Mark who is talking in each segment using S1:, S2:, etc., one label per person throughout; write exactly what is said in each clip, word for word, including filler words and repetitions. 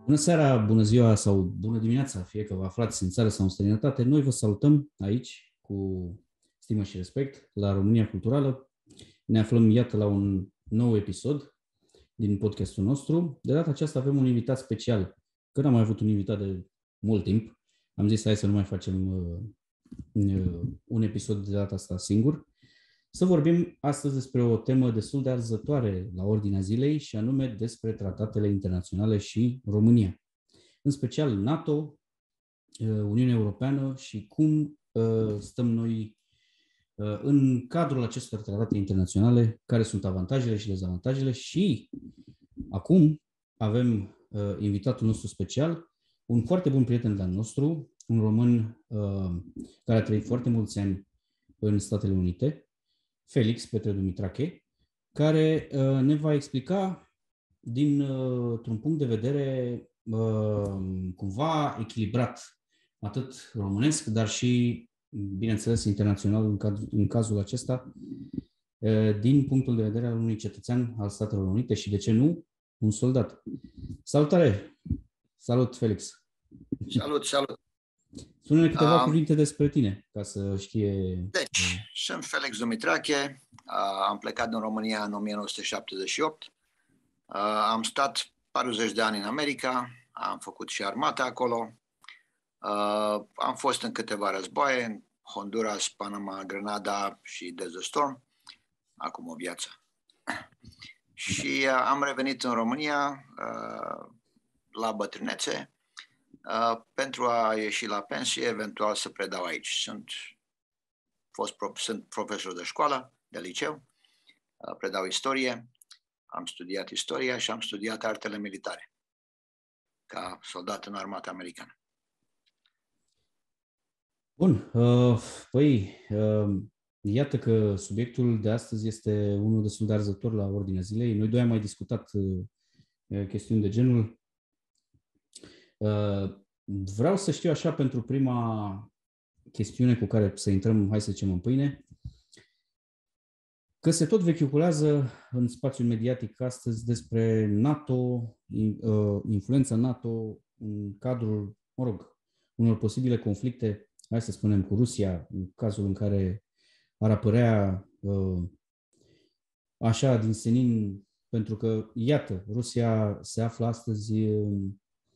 S1: Bună seara, bună ziua sau bună dimineața, fie că vă aflați în țară sau în străinătate. Noi vă salutăm aici cu stimă și respect la România Culturală. Ne aflăm, iată, la un nou episod din podcastul nostru. De data aceasta avem un invitat special, că n-am mai avut un invitat de mult timp. Am zis hai să nu mai facem uh, uh, un episod de data asta singur. Să vorbim astăzi despre o temă destul de arzătoare la ordinea zilei și anume despre tratatele internaționale și România. În special NATO, Uniunea Europeană și cum stăm noi în cadrul acestor tratate internaționale, care sunt avantajele și dezavantajele și acum avem invitatul nostru special, un foarte bun prieten de-al nostru, un român care a trăit foarte mulți ani în Statele Unite, Felix Petre Dumitrache, care uh, ne va explica dintr-un uh, punct de vedere uh, cumva echilibrat, atât românesc, dar și, bineînțeles, internațional în, caz, în cazul acesta, uh, din punctul de vedere al unui cetățean al Statelor Unite și, de ce nu, un soldat. Salutare! Salut, Felix!
S2: Salut, salut!
S1: Spune-ne câteva um, cuvinte despre tine, ca să știe...
S2: Deci, uh, sunt Felix Dumitrache, uh, am plecat din România în o mie nouă sute șaptezeci și opt, uh, am stat patruzeci de ani în America, am făcut și armata acolo, uh, am fost în câteva războaie, în Honduras, Panama, Grenada și Desert Storm, acum o viață. Și uh, am revenit în România uh, la bătrânețe, Uh, pentru a ieși la pensie, eventual să predau aici. Sunt, fost, sunt profesor de școală, de liceu, uh, predau istorie, am studiat istoria și am studiat artele militare, ca soldat în armata americană.
S1: Bun, uh, păi, uh, iată că subiectul de astăzi este unul destul de arzător la ordinea zilei. Noi doi am mai discutat uh, chestiuni de genul. Uh, vreau să știu așa pentru prima chestiune cu care să intrăm, hai să zicem, în pâine, că se tot vehiculează în spațiul mediatic astăzi despre NATO, uh, influența NATO în cadrul, mă rog, unor posibile conflicte, hai să spunem, cu Rusia, în cazul în care ar apărea uh, așa din senin, pentru că, iată, Rusia se află astăzi uh,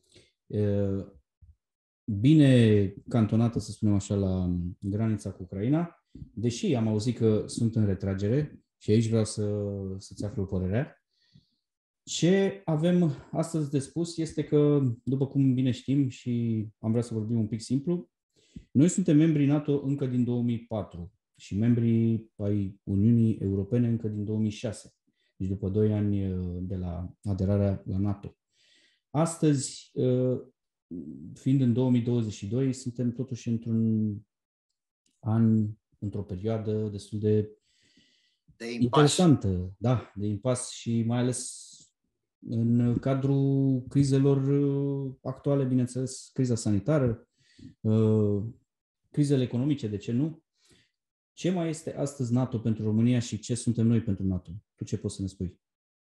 S1: bine cantonată, să spunem așa, la granița cu Ucraina, deși am auzit că sunt în retragere și aici vreau să, să-ți aflu părerea. Ce avem astăzi de spus este că, după cum bine știm și am vrea să vorbim un pic simplu, noi suntem membri NATO încă din două mii patru și membrii ai Uniunii Europene încă din două mii șase, deci după doi ani de la aderarea la NATO. Astăzi, fiind în două mii douăzeci și doi, suntem totuși într-un an, într-o perioadă destul de,
S2: de
S1: interesantă, da, de impas și mai ales în cadrul crizelor actuale, bineînțeles, criza sanitară, crizele economice, de ce nu? Ce mai este astăzi NATO pentru România și ce suntem noi pentru NATO? Tu ce poți să ne spui?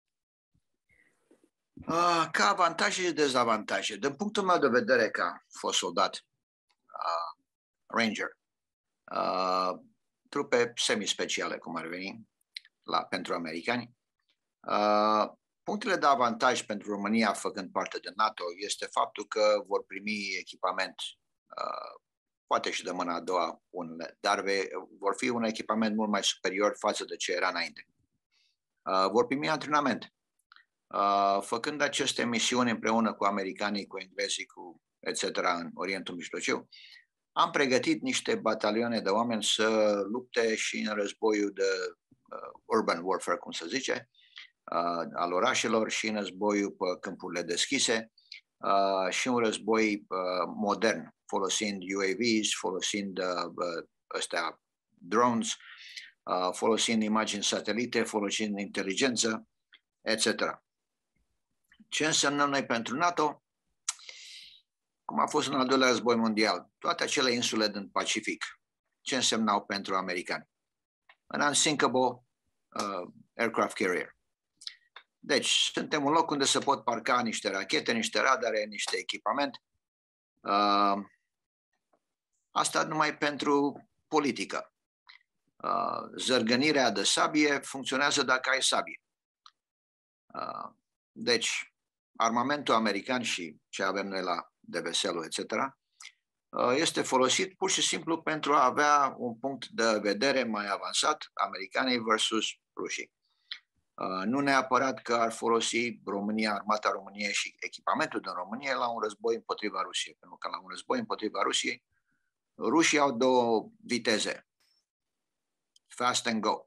S2: Uh, ca avantaje și dezavantaje. Din punctul meu de vedere ca fost soldat, uh, Ranger, uh, trupe semi-speciale, cum ar veni, la, pentru americani, uh, punctele de avantaj pentru România, făcând parte din NATO, este faptul că vor primi echipament, uh, poate și de mâna a doua unele, dar ve, vor fi un echipament mult mai superior față de ce era înainte. Uh, vor primi antrenament. Uh, făcând aceste misiuni împreună cu americanii, cu englezii, cu et cetera în Orientul Mijlociu, am pregătit niște batalioane de oameni să lupte și în războiul de uh, urban warfare, cum se zice, uh, al orașelor și în războiul pe câmpurile deschise uh, și un război uh, modern, folosind U A Vs, folosind uh, uh, ăstea, drones, uh, folosind imagini satelite, folosind inteligență, et cetera. Ce însemnăm noi pentru NATO? Cum a fost în al doilea război mondial, toate acele insule din Pacific, ce însemnau pentru americani? An unsinkable uh, aircraft carrier. Deci, suntem un loc unde se pot parca niște rachete, niște radare, niște echipament. Uh, asta numai pentru politică. Uh, zărgănirea de sabie funcționează dacă ai sabie. Uh, deci, armamentul american și ce avem noi la D V S L, et cetera, uh, este folosit pur și simplu pentru a avea un punct de vedere mai avansat, americanii versus rușii. Uh, nu neapărat că ar folosi România, armata României și echipamentul din România la un război împotriva Rusiei, pentru că la un război împotriva Rusiei, rușii au două viteze, fast and go.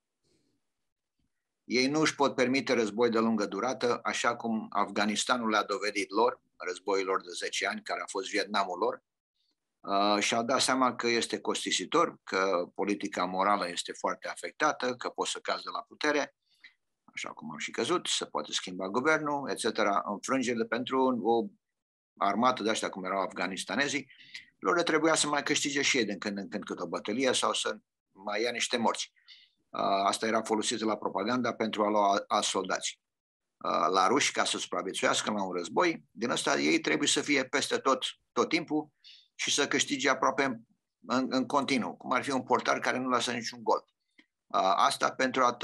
S2: Ei nu își pot permite război de lungă durată, așa cum Afganistanul le-a dovedit lor, războiul lor de zece ani, care a fost Vietnamul lor, uh, și-au dat seama că este costisitor, că politica morală este foarte afectată, că poți să cazi de la putere, așa cum am și căzut, se poate schimba guvernul, et cetera. Înfrângerile pentru o armată de așa cum erau afganistanezii, lor le trebuia să mai câștige și ei din când în când câte o bătălie sau să mai ia niște morți. Asta era folosit la propaganda pentru a lua alți soldați. La ruși, ca să supraviețuiască la un război, din ăsta ei trebuie să fie peste tot, tot timpul și să câștige aproape în, în, în continuu, cum ar fi un portar care nu lasă niciun gol. Asta pentru a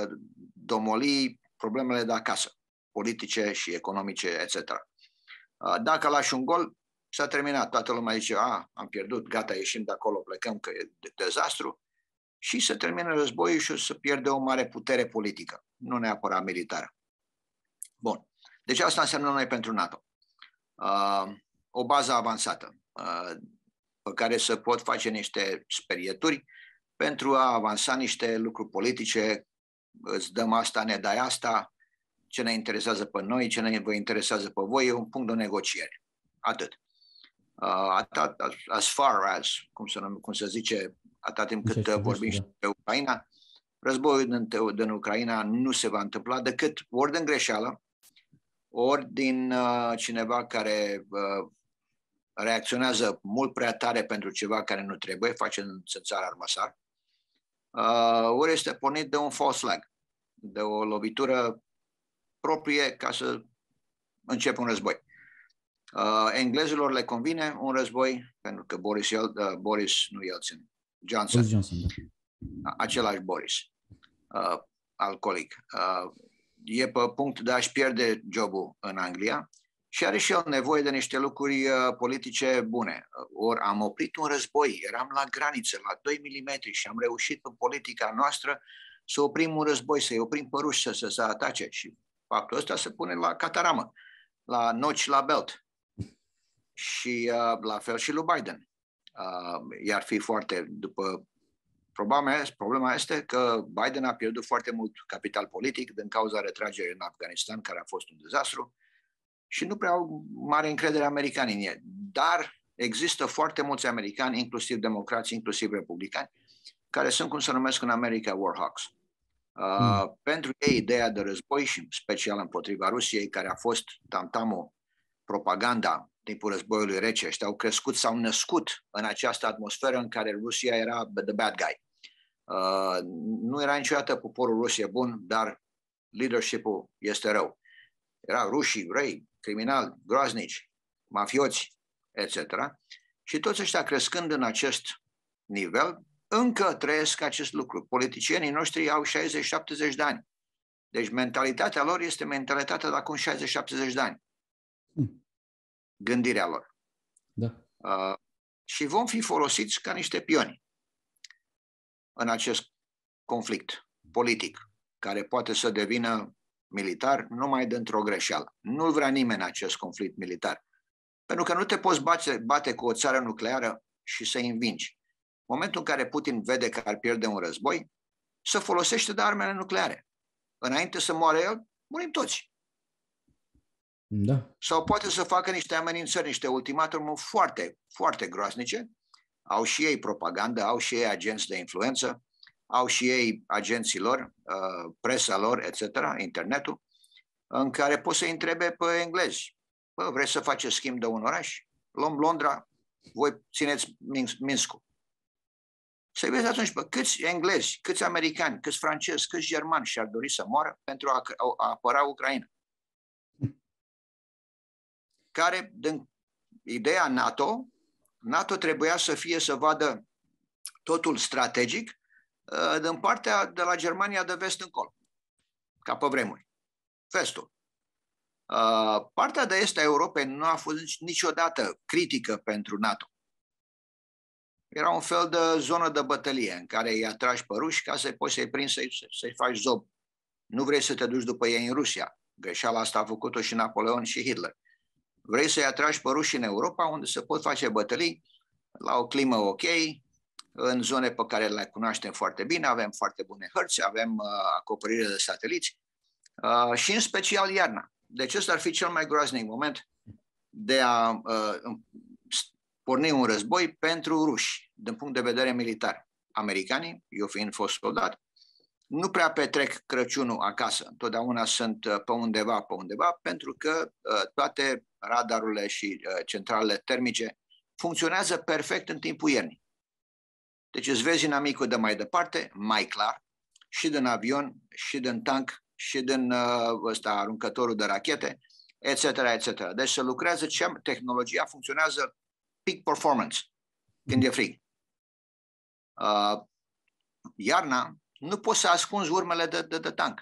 S2: domoli problemele de acasă, politice și economice, et cetera. Dacă lași un gol, s-a terminat. Toată lumea zice, a, am pierdut, gata, ieșim de acolo, plecăm, că e dezastru. Și se termină războiul și o să pierde o mare putere politică, nu neapărat militară. Bun. Deci asta înseamnă noi pentru NATO. Uh, o bază avansată, uh, pe care se pot face niște sperieturi pentru a avansa niște lucruri politice. Îți dăm asta, ne dai asta, ce ne interesează pe noi, ce ne vă interesează pe voi, e un punct de negociere. Atât. Uh, atât as far as, cum se, cum se zice, atât timp cât vorbim și pe Ucraina, războiul din, din Ucraina nu se va întâmpla decât ori din greșeală, ori din uh, cineva care uh, reacționează mult prea tare pentru ceva care nu trebuie, face în țara armăsar, uh, ori este pornit de un false flag, de o lovitură proprie ca să începe un război. Uh, englezilor le convine un război, pentru că Boris, uh, Boris nu Yeltsin, Johnson,
S1: Boris Johnson, da.
S2: Același Boris, uh, alcoolic, uh, e pe punct de a-și pierde jobul în Anglia și are și el nevoie de niște lucruri uh, politice bune. Ori am oprit un război, eram la graniță, la doi milimetri și am reușit în politica noastră să oprim un război, să-i oprim pe ruși să, să se atace și faptul ăsta se pune la cataramă, la noci la belt. Și uh, la fel și lui Biden. Uh, i-ar fi foarte, după problema, problema este că Biden a pierdut foarte mult capital politic din cauza retragerii în Afganistan, care a fost un dezastru, și nu prea au mare încredere americani în el. Dar există foarte mulți americani, inclusiv democrați, inclusiv republicani, care sunt, cum se numesc în America, warhawks. Uh, mm. Pentru ei, ideea de război și special împotriva Rusiei, care a fost tamtamul, propaganda timpul războiului rece, ăștia au crescut, s-au născut în această atmosferă în care Rusia era the bad guy. Uh, nu era niciodată poporul Rusiei bun, dar leadership-ul este rău. Erau rușii, răi, criminali, groaznici, mafioți, et cetera. Și toți ăștia crescând în acest nivel, încă trăiesc acest lucru. Politicienii noștri au șaizeci șaptezeci de ani. Deci mentalitatea lor este mentalitatea de acum șaizeci șaptezeci de ani. Hmm. Gândirea lor.
S1: Da.
S2: Uh, și vom fi folosiți ca niște pioni în acest conflict politic, care poate să devină militar numai dintr-o greșeală. Nu vrea nimeni acest conflict militar. Pentru că nu te poți bate, bate cu o țară nucleară și să învingi. În momentul în care Putin vede că ar pierde un război, se folosește de armele nucleare. Înainte să moară el, murim toți.
S1: Da.
S2: Sau poate să facă niște amenințări, niște ultimatumuri foarte, foarte groaznice. Au și ei propagandă, au și ei agenți de influență, au și ei agenții lor, presa lor, et cetera, internetul, în care poți să-i întrebe pe englezi. Bă, vreți să faceți schimb de un oraș? Luăm Londra, voi țineți Minskul. Să vezi atunci, bă, câți englezi, câți americani, câți francezi, câți germani și-ar dori să moară pentru a, a apăra Ucraina. Care, din ideea NATO, NATO trebuia să fie să vadă totul strategic din partea de la Germania de vest încolo, ca pe vremuri. Vestul. Partea de est a Europei nu a fost niciodată critică pentru NATO. Era un fel de zonă de bătălie în care îi atragi pe ruși ca să poți să-i prinzi, să-i, să-i faci zob. Nu vrei să te duci după ei în Rusia. Greșeala asta a făcut-o și Napoleon și Hitler. Vrei să-i atragi pe ruși în Europa, unde se pot face bătălii la o climă ok, în zone pe care le cunoaștem foarte bine, avem foarte bune hărți, avem uh, acoperire de sateliți uh, și în special iarna. Deci ăsta ar fi cel mai groaznic moment de a uh, porni un război pentru ruși, din punct de vedere militar. Americanii, eu fiind fost soldat, nu prea petrec Crăciunul acasă. Întotdeauna sunt uh, pe undeva, pe undeva, pentru că uh, toate radarurile și uh, centralele termice funcționează perfect în timpul iernii. Deci îți vezi inamicul de mai departe, mai clar, și din avion, și din tank, și din uh, ăsta, aruncătorul de rachete, et cetera, et cetera. Deci se lucrează, ce tehnologia funcționează peak performance, când e frig. Uh, iarna, nu poți să ascunzi urmele de, de, de tank.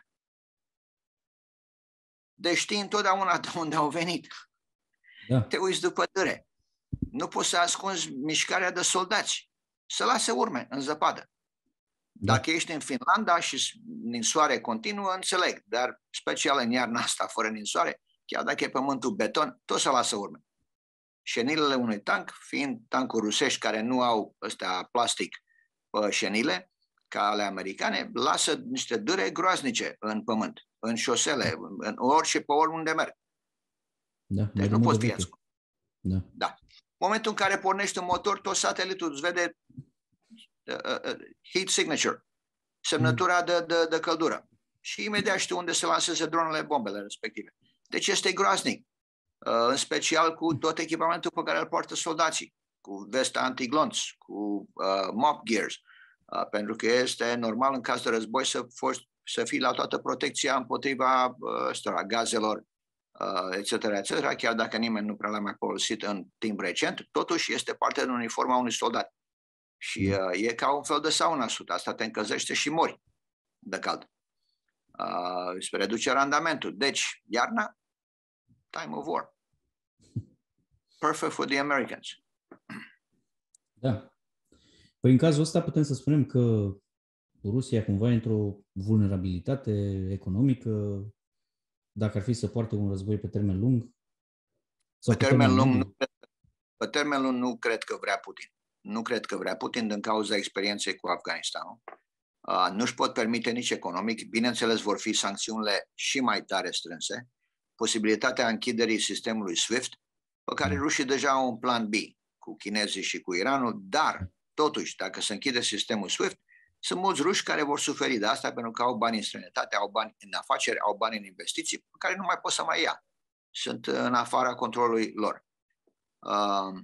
S2: Deci știi întotdeauna de unde au venit.
S1: Da.
S2: Te uiți după dâre. Nu poți să ascunzi mișcarea de soldați. Să lase urme în zăpadă.
S1: Da.
S2: Dacă ești în Finlanda și ninsoare continuă, înțeleg, dar special în iarna asta, fără ninsoare, chiar dacă e pământul beton, tot să lasă urme. Șenilele unui tank, fiind tancuri rusești care nu au ăsta plastic pe șenile, ca ale americane, lasă niște dâre groaznice în pământ, în șosele, în orice, pe oriunde merg.
S1: Da,
S2: deci nu poți fi ascuns.
S1: Da.
S2: Da. În momentul în care pornești un motor, tot satelitul îți vede uh, uh, heat signature, semnătura de, de, de căldură. Și imediat știu unde se lanseze dronele, bombele respective. Deci este groaznic. Uh, în special cu tot echipamentul pe care îl poartă soldații, cu vesta antiglonț, cu uh, mop gears, uh, pentru că este normal în caz de război să, să fii la toată protecția împotriva uh, stora, gazelor, uh, et cetera, et cetera, chiar dacă nimeni nu prea l-a mai folosit în timp recent, totuși este parte din uniforma unui soldat. Și uh, e ca un fel de sauna sud, asta te încălzește și mori de cald. Uh, îți reduce randamentul. Deci, iarna, time of war. Perfect for the Americans.
S1: Da. Păi în cazul ăsta putem să spunem că Rusia cumva e într-o vulnerabilitate economică, dacă ar fi să poarte un război pe termen lung?
S2: Sau pe, termen lung nu, pe termen lung nu cred că vrea Putin. Nu cred că vrea Putin din cauza experienței cu Afganistanul. Uh, nu-și pot permite nici economic. Bineînțeles, vor fi sancțiunile și mai tare strânse. Posibilitatea închiderii sistemului SWIFT, pe care rușii deja au un plan B cu chinezii și cu Iranul, dar, totuși, dacă se închide sistemul SWIFT, sunt mulți ruși care vor suferi de asta pentru că au bani în străinătate, au bani în afaceri, au bani în investiții, pe care nu mai pot să mai ia. Sunt în afara controlului lor. Uh,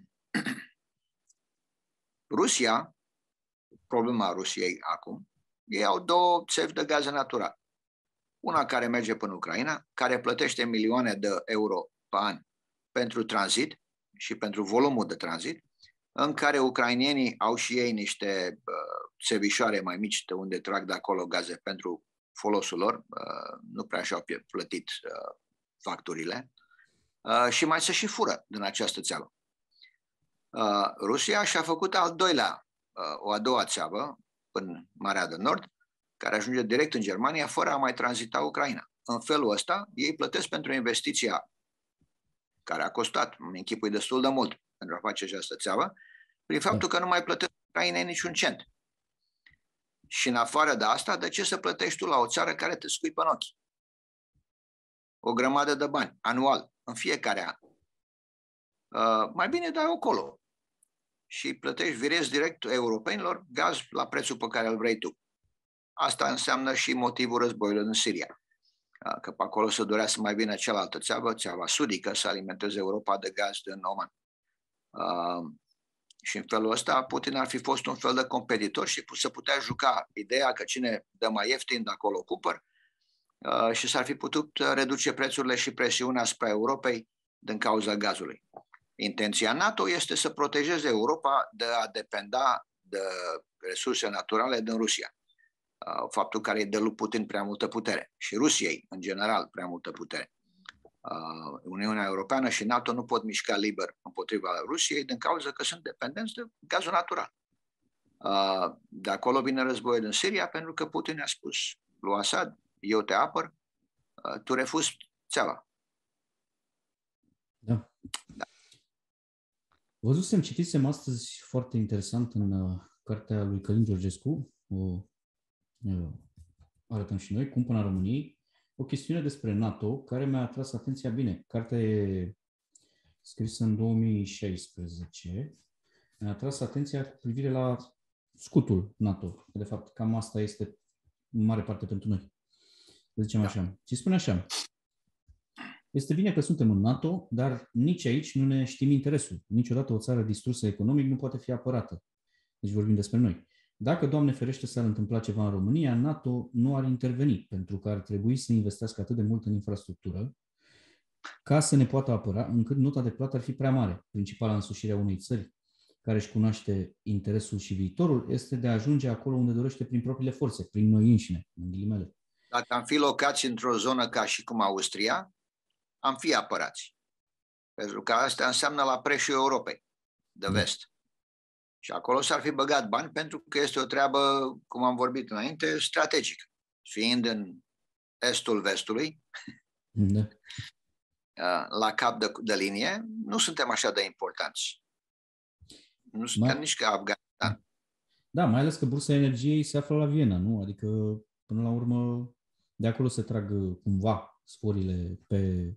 S2: Rusia, problema Rusiei acum, ei au două țevi de gaze natural. Una care merge până în Ucraina, care plătește milioane de euro pe an pentru tranzit și pentru volumul de tranzit, în care ucrainienii au și ei niște uh, țevișoare mai mici de unde trag de acolo gaze pentru folosul lor, uh, nu prea și-au plătit uh, facturile, uh, și mai se și fură din această țeavă. Uh, Rusia și-a făcut al doilea, uh, o a doua țeavă în Marea de Nord, care ajunge direct în Germania, fără a mai tranzita Ucraina. În felul ăsta, ei plătesc pentru investiția care a costat, în închipui destul de mult pentru a face această țeavă, prin faptul că nu mai plătesc Ucrainei niciun cent. Și în afară de asta, de ce să plătești tu la o țară care te scuipă în ochi? O grămadă de bani, anual, în fiecare an. Uh, mai bine dai acolo și plătești, virezi direct europenilor gaz la prețul pe care îl vrei tu. Asta înseamnă și motivul războiului în Siria. Că pe acolo se dorea să mai vină cealaltă țeavă, țeava sudică, să alimenteze Europa de gaz din Oman. Și în felul ăsta Putin ar fi fost un fel de competitor și să putea juca ideea că cine dă mai ieftin, de acolo cumpăr, uh, și s-ar fi putut reduce prețurile și presiunea asupra Europei din cauza gazului. Intenția NATO este să protejeze Europa de a dependa de resurse naturale din Rusia. Uh, faptul care îi dă lui Putin prea multă putere și Rusiei, în general, prea multă putere. Uh, Uniunea Europeană și NATO nu pot mișca liber împotriva Rusiei din cauza că sunt dependenți de gazul natural. Uh, de acolo vine războiul din Siria, pentru că Putin a spus lui Assad, eu te apăr, uh, tu refuzi țeava.
S1: Da. Da. Văzusem, citisem astăzi foarte interesant în uh, cartea lui Călin Georgescu, o uh, arătăm și noi, Cumpăna României, o chestiune despre NATO care mi-a atras atenția bine. Cartea e scrisă în două mii șaisprezece. Mi-a atras atenția cu privire la scutul NATO. De fapt, cam asta este în mare parte pentru noi. Să zicem așa. Și spune așa. Este bine că suntem în NATO, dar nici aici nu ne știm interesul. Niciodată o țară distrusă economic nu poate fi apărată. Deci vorbim despre noi. Dacă, Doamne ferește, s-ar întâmpla ceva în România, NATO nu ar interveni, pentru că ar trebui să investească atât de mult în infrastructură ca să ne poată apăra, încât nota de plată ar fi prea mare. Principala însușire a unei țări care își cunoaște interesul și viitorul este de a ajunge acolo unde dorește prin propriile forțe, prin noi înșine, în ghilimele.
S2: Dacă am fi locați într-o zonă ca și cum Austria, am fi apărați. Pentru că asta înseamnă la preșul Europei de vest. Și acolo s-ar fi băgat bani pentru că este o treabă, cum am vorbit înainte, strategică. Fiind în estul vestului,
S1: da.
S2: la cap de, de linie, nu suntem așa de importanți. Nu suntem Ma... nici ca Afganistan.
S1: Da, mai ales că bursa energiei se află la Viena, nu? Adică, până la urmă, de acolo se trag cumva sforile pe,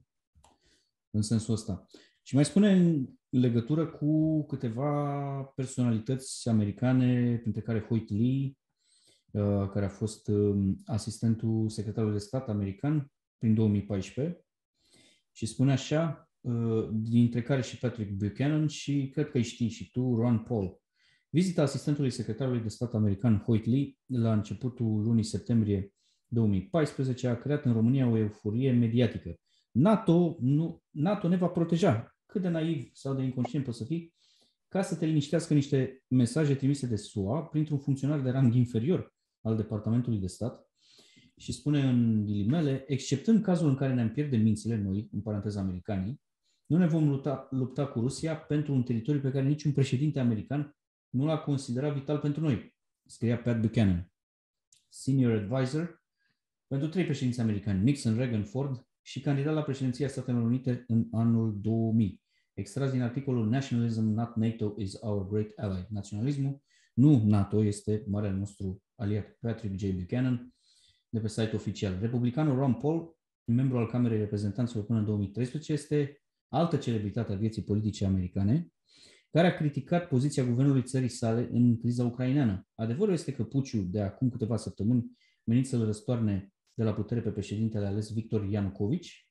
S1: în sensul ăsta. Și mai spune în legătură cu câteva personalități americane, printre care Hoyt Lee, care a fost asistentul secretarului de stat american prin două mii paisprezece, și spune așa, dintre care și Patrick Buchanan și cred că îi știi și tu, Ron Paul. Vizita asistentului secretarului de stat american Hoyt Lee la începutul lunii septembrie două mii paisprezece a creat în România o euforie mediatică. NATO, nu, NATO ne va proteja. Cât de naiv sau de inconștient poți să fii, ca să te liniștească niște mesaje trimise de S U A printr-un funcționar de rang inferior al Departamentului de Stat. Și spune în ghilimele, exceptând cazul în care ne-am pierde mințile noi, în paranteză americanii, nu ne vom lupta, lupta cu Rusia pentru un teritoriu pe care niciun președinte american nu l-a considerat vital pentru noi, scria Pat Buchanan, senior advisor pentru trei președinți americani, Nixon, Reagan, Ford, și candidat la președinția Statelor Unite în anul două mii. Extras din articolul Nationalism, not NATO, is our great ally. Naționalismul, nu NATO, este marele nostru aliat. Patrick J. Buchanan, de pe site oficial. Republicanul Ron Paul, membru al Camerei Reprezentanților până în două mii treisprezece, este altă celebritate a vieții politice americane, care a criticat poziția guvernului țării sale în criza ucraineană. Adevărul este că puciul de acum câteva săptămâni, menit să-l răstoarne de la putere pe președintele ales Victor Ianucovici,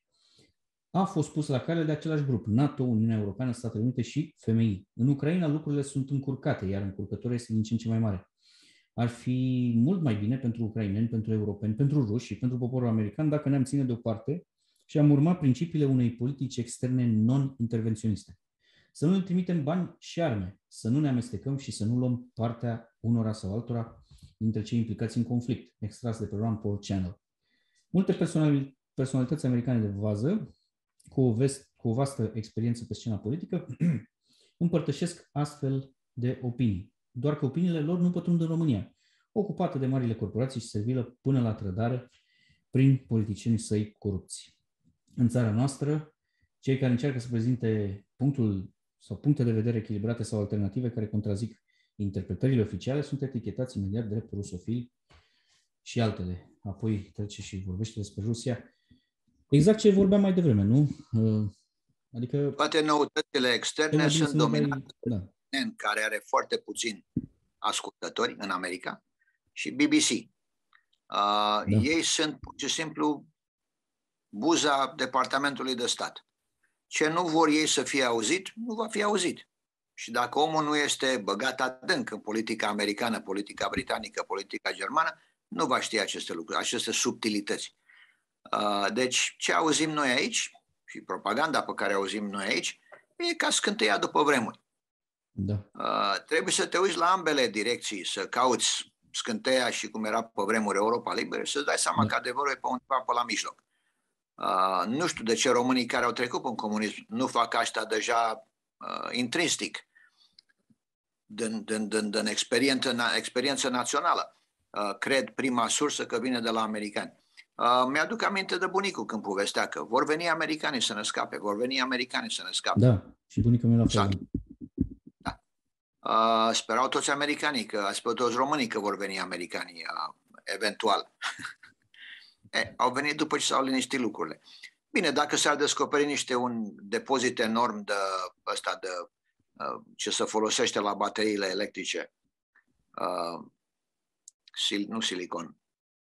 S1: a fost pus la cale de același grup, NATO, Uniunea Europeană, Statele Unite și F M I. În Ucraina lucrurile sunt încurcate, iar încurcătura este din ce în ce mai mare. Ar fi mult mai bine pentru ucraineni, pentru europeni, pentru ruși și pentru poporul american dacă ne-am ține deoparte și am urma principiile unei politici externe non-intervenționiste. Să nu ne trimitem bani și arme, să nu ne amestecăm și să nu luăm partea unora sau altora dintre cei implicați în conflict, extras de pe Ron Paul Channel. Multe personalități americane de vază, cu o, vest, cu o vastă experiență pe scena politică, împărtășesc astfel de opinii. Doar că opiniile lor nu pătrund în România, ocupată de marile corporații și servilă până la trădare prin politicienii săi corupți. În țara noastră, cei care încearcă să prezinte punctul sau puncte de vedere echilibrate sau alternative care contrazic interpretările oficiale sunt etichetați imediat drept rusofili și altele. Apoi trece și vorbește despre Rusia. Exact ce vorbeam mai devreme, nu? Adică
S2: toate noutățile externe sunt dominate
S1: da.
S2: de C N N, care are foarte puțini ascultători în America, și B B C. Uh, da. Ei sunt pur și simplu buza Departamentului de Stat. Ce nu vor ei să fie auzit, nu va fi auzit. Și dacă omul nu este băgat adânc în politica americană, politica britanică, politica germană, nu va ști aceste lucruri, aceste subtilități. Deci, ce auzim noi aici și propaganda pe care auzim noi aici e ca scânteia după vremuri.
S1: Da.
S2: Trebuie să te uiți la ambele direcții, să cauți scânteia și cum era pe vremuri Europa Liberă, să-ți dai seama da. că adevărul e pe undeva pe la mijloc. Nu știu de ce românii care au trecut în comunism nu fac asta deja intrinsic, din, din, din, din experiență, experiență națională. Uh, cred prima sursă că vine de la americani. Uh, mi-aduc aminte de bunicul când povestea că vor veni americanii să ne scape, vor veni americanii să ne scape.
S1: Da, și bunicul meu la fel.
S2: Exact. Da. Uh, sperau toți americanii, că, sperau toți românii că vor veni americanii, uh, eventual. e, au venit după ce s-au liniștit lucrurile. Bine, dacă s-ar descoperi niște un depozit enorm de ăsta de ce se folosește la bateriile electrice, uh, sil, nu silicon,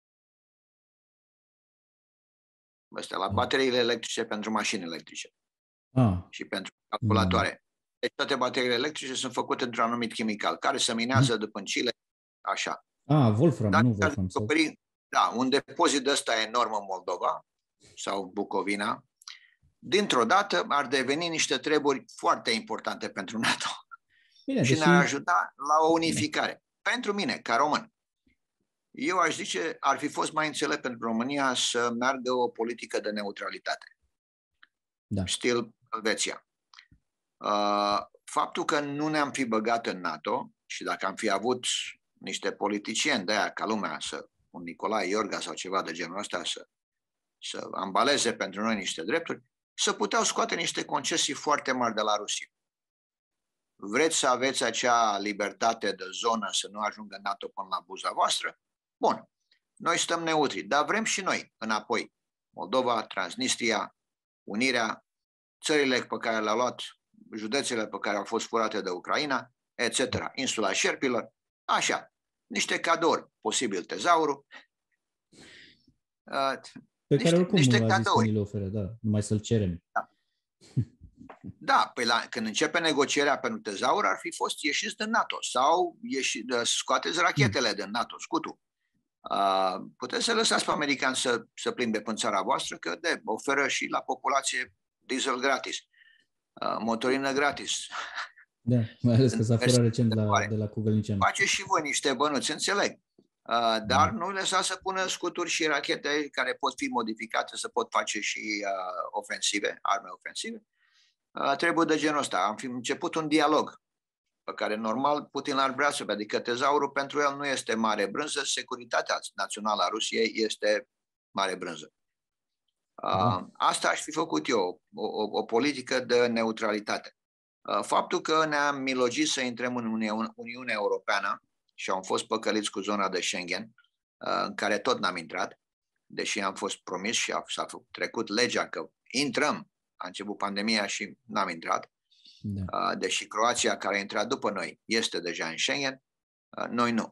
S2: astea, la bateriile electrice pentru mașini electrice
S1: ah.
S2: și pentru calculatoare. Deci toate bateriile electrice sunt făcute într-un anumit chimical, care se minează mm. după în Chile, așa.
S1: Ah, Wolfram,
S2: Dacă
S1: nu Wolfram.
S2: Descoperi, sau... Da, un depozit de ăsta enorm în Moldova sau Bucovina, dintr-o dată ar deveni niște treburi foarte importante pentru NATO. Bine, și deși... ne-ar ajuta la o unificare. Da. Pentru mine, ca român, eu aș zice, ar fi fost mai înțelept pentru România să meargă o politică de neutralitate.
S1: Da.
S2: Stil Elveția. Uh, faptul că nu ne-am fi băgat în NATO și dacă am fi avut niște politicieni de aia ca lumea, să, un Nicolae Iorga sau ceva de genul ăsta, să, să ambaleze pentru noi niște drepturi, să puteau scoate niște concesii foarte mari de la Rusia. Vreți să aveți acea libertate de zonă să nu ajungă NATO până la buza voastră? Bun, noi stăm neutri, dar vrem și noi înapoi. Moldova, Transnistria, Unirea, țările pe care le-au luat, județele pe care au fost furate de Ucraina, et cetera. Insula Șerpilor, așa, niște cadouri, posibil tezaurul.
S1: Pe
S2: niște,
S1: care oricum
S2: niște
S1: a zis
S2: cadouri.
S1: că ni le oferă, da, numai să-l cerem.
S2: Da. Da, păi la, când începe negocierea pentru tezaur, ar fi fost ieșiți din NATO sau ieși, scoateți rachetele din NATO, scutul. Uh, puteți să lăsați pe americani să, să plimbe până țara voastră, că de, oferă și la populație diesel gratis, uh, motorină gratis.
S1: Da, mai ales că s-a furat recent de la, de la Cugălnicianu.
S2: Face și voi niște bănuți, înțeleg. Uh, dar nu lăsați să pună scuturi și rachete care pot fi modificate, să pot face și uh, ofensive, arme ofensive. Uh, trebuie de genul ăsta. Am fi început un dialog pe care normal Putin l-ar vrea să, adică tezaurul pentru el nu este mare brânză, securitatea națională a Rusiei este mare brânză. Uh, asta aș fi făcut eu, o, o, o politică de neutralitate. Uh, faptul că ne-am milogit să intrăm în Uni- Uniunea Europeană și am fost păcăliți cu zona de Schengen, uh, în care tot n-am intrat, deși am fost promis și a, s-a trecut legea că intrăm. A început pandemia și n-am intrat. Da. Deși Croația, care a intrat după noi, este deja în Schengen, noi nu.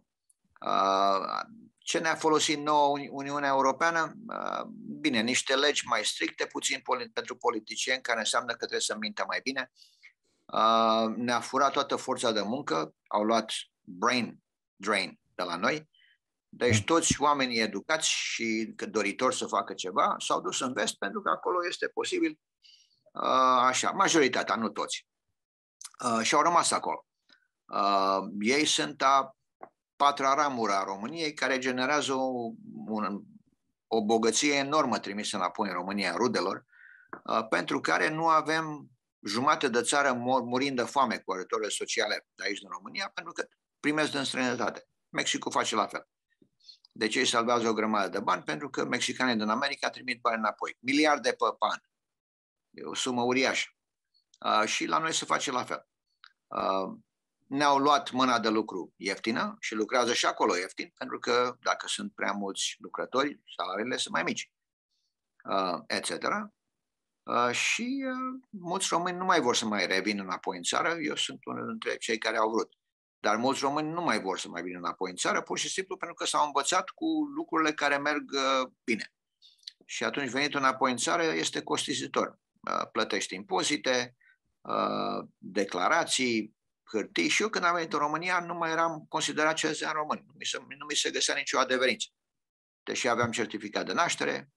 S2: Ce ne-a folosit nouă Uniunea Europeană? Bine, niște legi mai stricte, puțin pentru politicieni, care înseamnă că trebuie să mintă mai bine. Ne-a furat toată forța de muncă, au luat brain drain de la noi. Deci toți oamenii educați și doritori să facă ceva s-au dus în vest, pentru că acolo este posibil. Uh, așa, majoritatea, nu toți. Uh, și au rămas acolo. Uh, ei sunt a patra ramură a României, care generează o, un, o bogăție enormă trimisă înapoi în România, rudelor, uh, pentru care nu avem jumate de țară mor, murind de foame cu ajutoarele sociale de aici din România, pentru că primesc din străinătate. Mexicul face la fel. Deci ei salvează o grămadă de bani, pentru că mexicanii din America trimit bani înapoi. Miliarde pe an. E o sumă uriașă. Uh, și la noi se face la fel. Uh, ne-au luat mâna de lucru ieftină și lucrează și acolo ieftin, pentru că dacă sunt prea mulți lucrători, salariile sunt mai mici, uh, et cetera. Uh, și uh, mulți români nu mai vor să mai revină înapoi în țară. Eu sunt unul dintre cei care au vrut. Dar mulți români nu mai vor să mai vină înapoi în țară, pur și simplu pentru că s-au învățat cu lucrurile care merg uh, bine. Și atunci venitul înapoi în țară este costisitor. Plătești impozite, declarații, hârtii și eu când am venit în România nu mai eram considerat cetățean român. Nu mi se, nu mi se găsea nicio adeverință. Deși aveam certificat de naștere,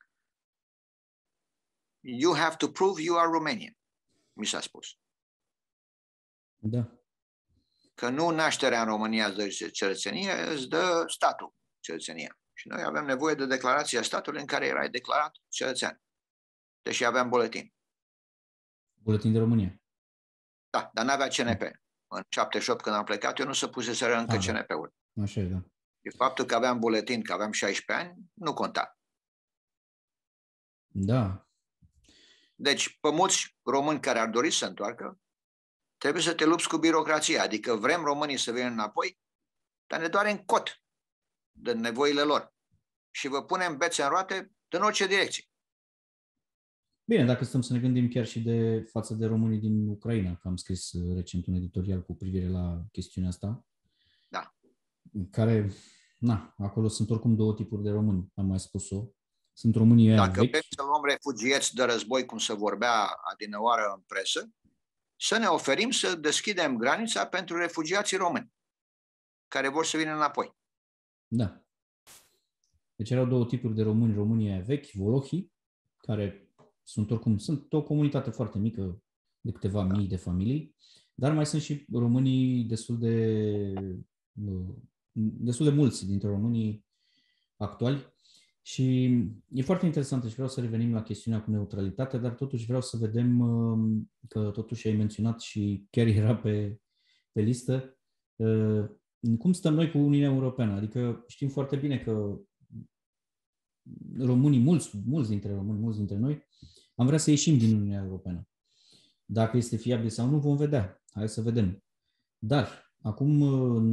S2: you have to prove you are Romanian, mi s-a spus.
S1: Da.
S2: Că nu nașterea în România îți dă cetățenie, îți dă statul cetățenia. Și noi avem nevoie de declarația statului în care erai declarat cetățean. Deși aveam buletin.
S1: Buletin de România.
S2: Da, dar n-avea C N P. În șaptezeci și opt când am plecat, eu nu se puseseră încă
S1: ah,
S2: C N P-ul.
S1: Da. Așa e, da.
S2: De faptul că aveam buletin, că aveam șaisprezece ani, nu conta.
S1: Da.
S2: Deci, pe mulți români care ar dori să se întoarcă, trebuie să te lupți cu birocrația. Adică vrem românii să vină înapoi, dar ne doare în cot de nevoile lor. Și vă punem bețe în roate în orice direcție.
S1: Bine, dacă stăm să ne gândim chiar și de față de românii din Ucraina, că am scris recent un editorial cu privire la chestiunea asta.
S2: Da.
S1: Care, na, acolo sunt oricum două tipuri de români, am mai spus-o. Sunt românii
S2: Dacă
S1: vechi.
S2: vrem să luăm refugiați de război, cum se vorbea adineoară în presă, să ne oferim să deschidem granița pentru refugiații români care vor să vină înapoi.
S1: Da. Deci erau două tipuri de români, România vechi, volohii, care sunt oricum, sunt o comunitate foarte mică de câteva da. mii de familii, dar mai sunt și românii destul de destul de mulți dintre românii actuali și e foarte interesant și vreau să revenim la chestiunea cu neutralitatea, dar totuși vreau să vedem că totuși ai menționat și chiar era pe, pe listă cum stăm noi cu Uniunea Europeană. Adică știm foarte bine că românii, mulți, mulți dintre români, mulți dintre noi, am vrea să ieșim din Uniunea Europeană. Dacă este fiabil sau nu, vom vedea. Hai să vedem. Dar, acum, în,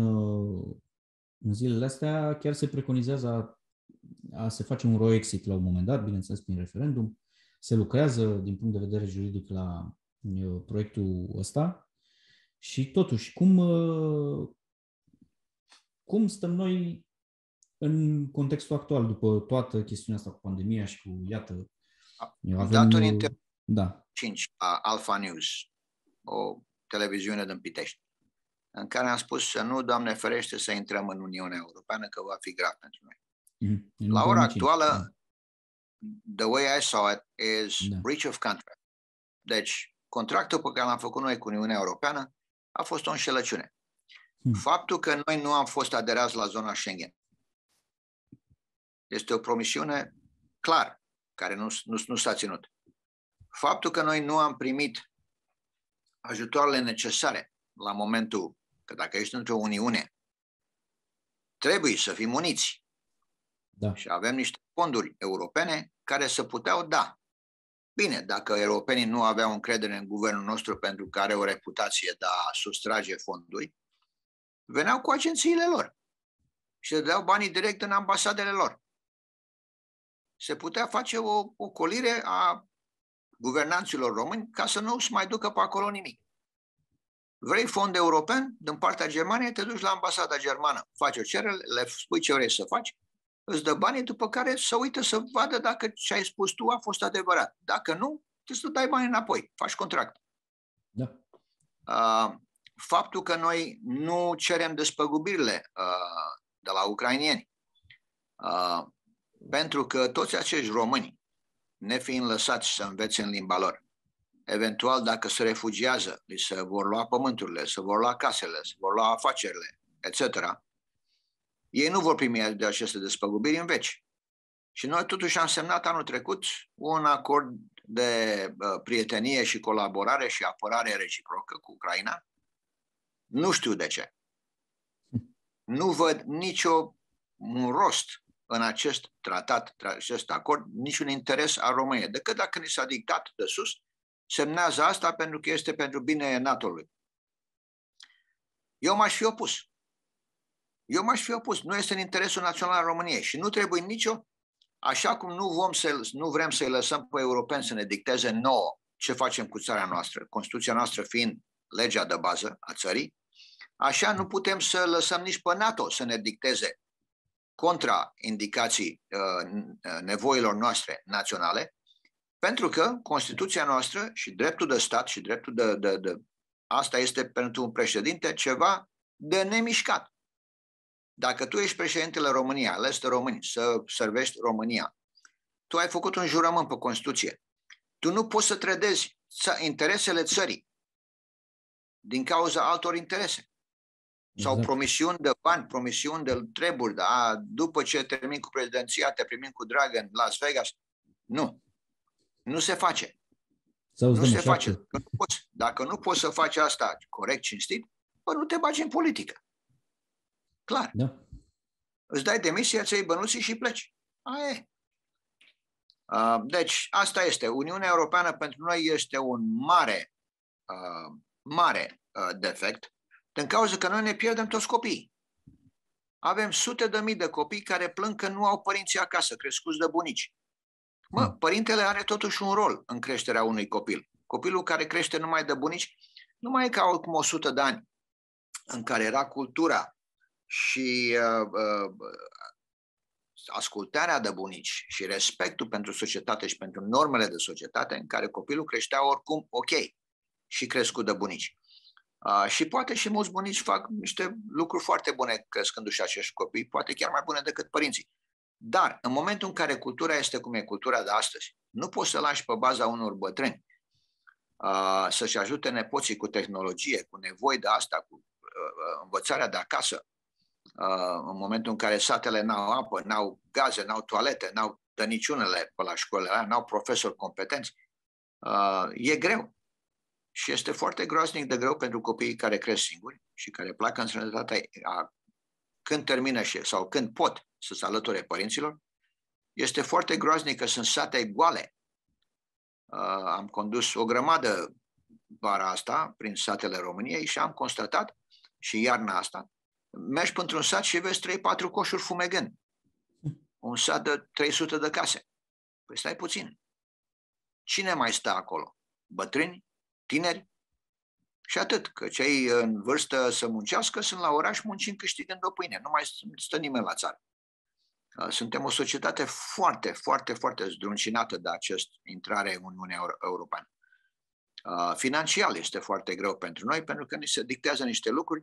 S1: în zilele astea, chiar se preconizează a, a se face un Roexit la un moment dat, bineînțeles prin referendum. Se lucrează, din punct de vedere juridic, la uh, proiectul ăsta. Și, totuși, cum, uh, cum stăm noi în contextul actual, după toată chestiunea asta cu pandemia și cu, iată,
S2: am dat un interviu
S1: da.
S2: cinci a Alpha News, o televiziune din Pitești, în care am spus să nu, Doamne ferește, să intrăm în Uniunea Europeană, că va fi grav pentru noi. Mm-hmm. La ora actuală, da. The way I saw it is da. breach of contract. Deci, contractul pe care l-am făcut noi cu Uniunea Europeană a fost o înșelăciune. Mm. Faptul că noi nu am fost aderați la zona Schengen este o promisiune clară, care nu, nu, nu s-a ținut. Faptul că noi nu am primit ajutoarele necesare la momentul că dacă ești într-o Uniune, trebuie să fim uniți.
S1: Da.
S2: Și avem niște fonduri europene care să puteau da. Bine, dacă europenii nu aveau încredere în guvernul nostru pentru că are o reputație de a sustrage fonduri, veneau cu agențiile lor și le dădeau banii direct în ambasadele lor. Se putea face o ocolire a guvernanților români ca să nu se mai ducă pe acolo nimic. Vrei fond european? Din partea Germaniei te duci la ambasada germană, faci o cerere, le spui ce vrei să faci, îți dă banii, după care să uită să vadă dacă ce ai spus tu a fost adevărat. Dacă nu, trebuie să dai banii înapoi, faci contract.
S1: Da.
S2: Uh, faptul că noi nu cerem despăgubirile uh, de la ucrainieni, uh, pentru că toți acești români, nefiind lăsați să învețe în limba lor, eventual dacă se refugiază, li se vor lua pământurile, se vor lua casele, se vor lua afacerile, et cetera, ei nu vor primi de aceste despăgubiri în veci. Și noi totuși am semnat anul trecut un acord de uh, prietenie și colaborare și apărare reciprocă cu Ucraina. Nu știu de ce. Nu văd nicio un rost în acest tratat, acest acord, niciun interes al României, decât dacă ni s-a dictat de sus, semnează asta pentru că este pentru bine NATO-ului. Eu m-aș fi opus. Eu m-aș fi opus. Nu este în interesul național al României și nu trebuie nicio, așa cum nu, vom să, nu vrem să-i lăsăm pe europeni să ne dicteze nouă ce facem cu țara noastră, Constituția noastră fiind legea de bază a țării, așa nu putem să lăsăm nici pe NATO să ne dicteze contra indicații uh, nevoilor noastre naționale, pentru că Constituția noastră și dreptul de stat și dreptul de, de, de Asta este pentru un președinte ceva de nemișcat. Dacă tu ești președintele României, ales de români, să servești România, tu ai făcut un jurământ pe Constituție. Tu nu poți să trădezi interesele țării din cauza altor interese. Sau
S1: Exact.
S2: promisiuni de bani, promisiuni de treburi, da? După ce termin cu prezidenția, te primim cu drag în Las Vegas. Nu. Nu se face. Nu se face. Dacă nu, poți, dacă nu poți să faci asta corect, cinstit, bă, nu te bagi în politică. Clar.
S1: Da.
S2: Îți dai demisia, ți-ai bănuții și pleci. Aia e. Deci, asta este. Uniunea Europeană pentru noi este un mare, mare defect, din cauza că noi ne pierdem toți copiii. Avem sute de mii de copii care plâng că nu au părinții acasă, crescuți de bunici. Mă, părintele are totuși un rol în creșterea unui copil. Copilul care crește numai de bunici nu mai e ca acum o sută de ani, în care era cultura și uh, uh, ascultarea de bunici și respectul pentru societate și pentru normele de societate, în care copilul creștea oricum ok și crescut de bunici. Uh, și poate și mulți bunici fac niște lucruri foarte bune crescându-și acești copii, poate chiar mai bune decât părinții. Dar în momentul în care cultura este cum e cultura de astăzi, nu poți să lași pe baza unor bătrâni uh, să-și ajute nepoții cu tehnologie, cu nevoi de asta, cu uh, învățarea de acasă, uh, în momentul în care satele n-au apă, n-au gaze, n-au toalete, n-au de niciunele pe la școlile, n-au profesori competenți, uh, e greu. Și este foarte groaznic de greu pentru copiii care cresc singuri și care pleacă în străinătatea când termină și, sau când pot să se alăture părinților. Este foarte groaznic că sunt sate goale. Uh, am condus o grămadă vara asta prin satele României și am constatat și iarna asta, mergi într-un sat și vezi trei patru coșuri fumegând. Un sat de trei sute de case. Păi stai puțin. Cine mai stă acolo? Bătrâni? Tineri? Și atât, că cei în vârstă să muncească sunt la oraș muncind câștigând o pâine. Nu mai stă nimeni la țară. Suntem o societate foarte, foarte, foarte zdruncinată de această intrare în Uniunea Europeană. Financiar este foarte greu pentru noi, pentru că ni se dictează niște lucruri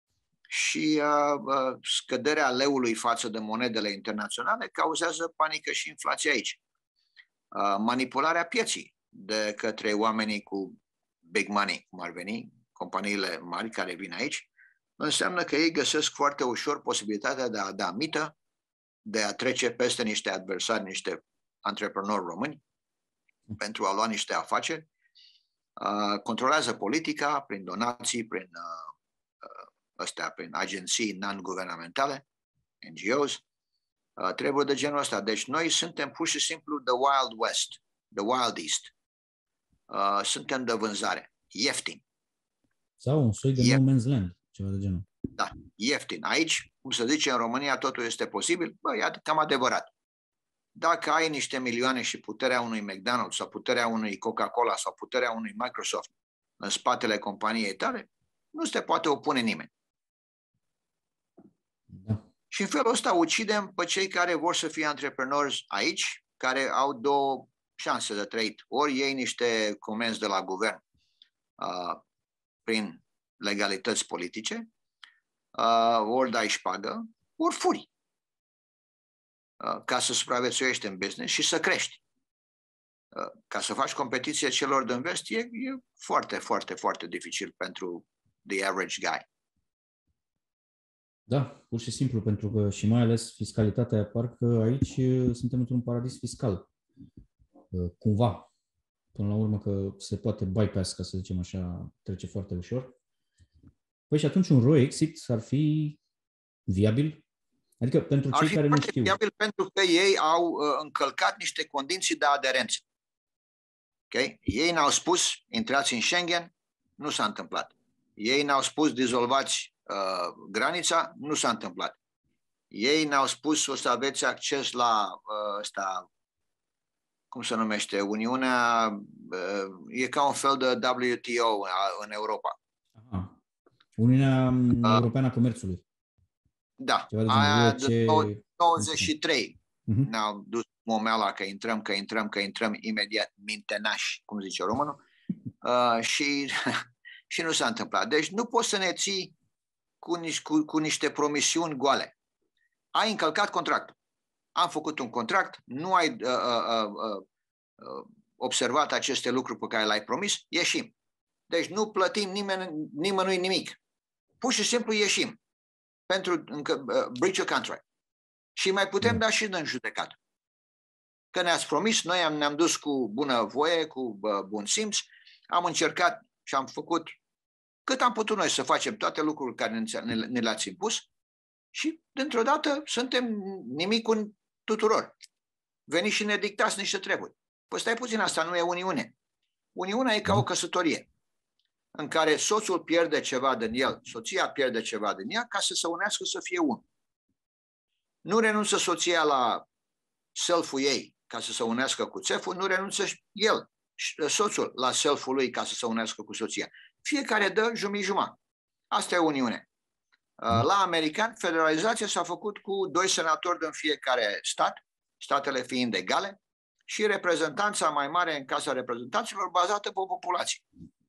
S2: și scăderea leului față de monedele internaționale cauzează panică și inflație aici. Manipularea pieții de către oamenii cu big money, cum ar veni, companiile mari care vin aici, înseamnă că ei găsesc foarte ușor posibilitatea de a da mită, de a trece peste niște adversari, niște antreprenori români, pentru a lua niște afaceri, uh, controlează politica prin donații, prin, uh, astea, prin agenții non-guvernamentale, N G Os, uh, trebuie de genul ăsta. Deci noi suntem pur și simplu the Wild West, the Wild East. Uh, suntem de vânzare, ieftin.
S1: Sau un soi de
S2: Ieftin.
S1: no man's land, ceva de genul.
S2: Da, ieftin. Aici, cum se zice, în România totul este posibil, bă, e cam adevărat. Dacă ai niște milioane și puterea unui McDonald's sau puterea unui Coca-Cola sau puterea unui Microsoft în spatele companiei tale, nu se poate opune nimeni.
S1: Da.
S2: Și în felul ăsta ucidem pe cei care vor să fie antreprenori aici, care au două șanse de trăit. Ori iei niște comenzi de la guvern uh, prin legalități politice, uh, ori dai șpagă, ori furi uh, ca să supraviețuiești în business și să crești. Uh, ca să faci competiție celor din vest e, e foarte, foarte, foarte dificil pentru the average guy.
S1: Da, pur și simplu, pentru că și mai ales fiscalitatea, parcă aici suntem într-un paradis fiscal. Cumva, până la urmă că se poate bypass, ca să zicem așa, trece foarte ușor. Păi și atunci un Roexit ar fi viabil? Adică pentru cei care nu știu. Ar fi
S2: viabil pentru că ei au uh, încălcat niște condiții de aderență. Okay? Ei n-au spus, intrați în Schengen, nu s-a întâmplat. Ei n-au spus, dizolvați uh, granița, nu s-a întâmplat. Ei n-au spus, o să aveți acces la uh, ăsta, cum se numește, Uniunea, uh, e ca un fel de W T O în Europa.
S1: Aha. Uniunea uh, Europeană a Comerțului.
S2: Da, aia de nouăzeci și trei uh-huh. Ne-au dus momeala că intrăm, că intrăm, că intrăm imediat mintenași, cum zice românul, uh, și Și nu s-a întâmplat. Deci nu poți să ne ții cu, nici, cu, cu niște promisiuni goale. Ai încălcat contractul. Am făcut un contract, nu ai uh, uh, uh, uh, observat aceste lucruri pe care le-ai promis, ieșim. Deci nu plătim nimeni, nimănui nimic. Pur și simplu ieșim pentru încă, uh, breach of contract. Și mai putem da și în judecată. Că ne-ați promis, noi am, ne-am dus cu bună voie, cu uh, bun simț, am încercat și am făcut cât am putut noi să facem toate lucrurile care ne, ne, ne le-ați impus și, dintr-o dată, suntem nimicul tuturor. Veniți și ne dictați niște treburi. Păi stai puțin, asta nu e Uniune. Uniunea e ca o căsătorie în care soțul pierde ceva din el, soția pierde ceva din ea ca să se unească să fie unul. Nu renunță soția la self-ul ei ca să se unească cu țeful, nu renunță el, soțul, la self-ul lui ca să se unească cu soția. Fiecare dă jumii-jumătate. Asta e Uniune. La american, federalizația s-a făcut cu doi senatori din fiecare stat, statele fiind egale, și reprezentanța mai mare în Casa Reprezentanților bazată pe populație.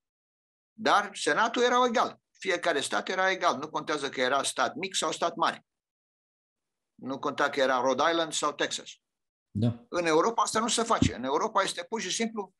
S2: Dar Senatul era egal. Fiecare stat era egal. Nu contează că era stat mic sau stat mare. Nu conta că era Rhode Island sau Texas.
S1: Da.
S2: În Europa asta nu se face. În Europa este pur și simplu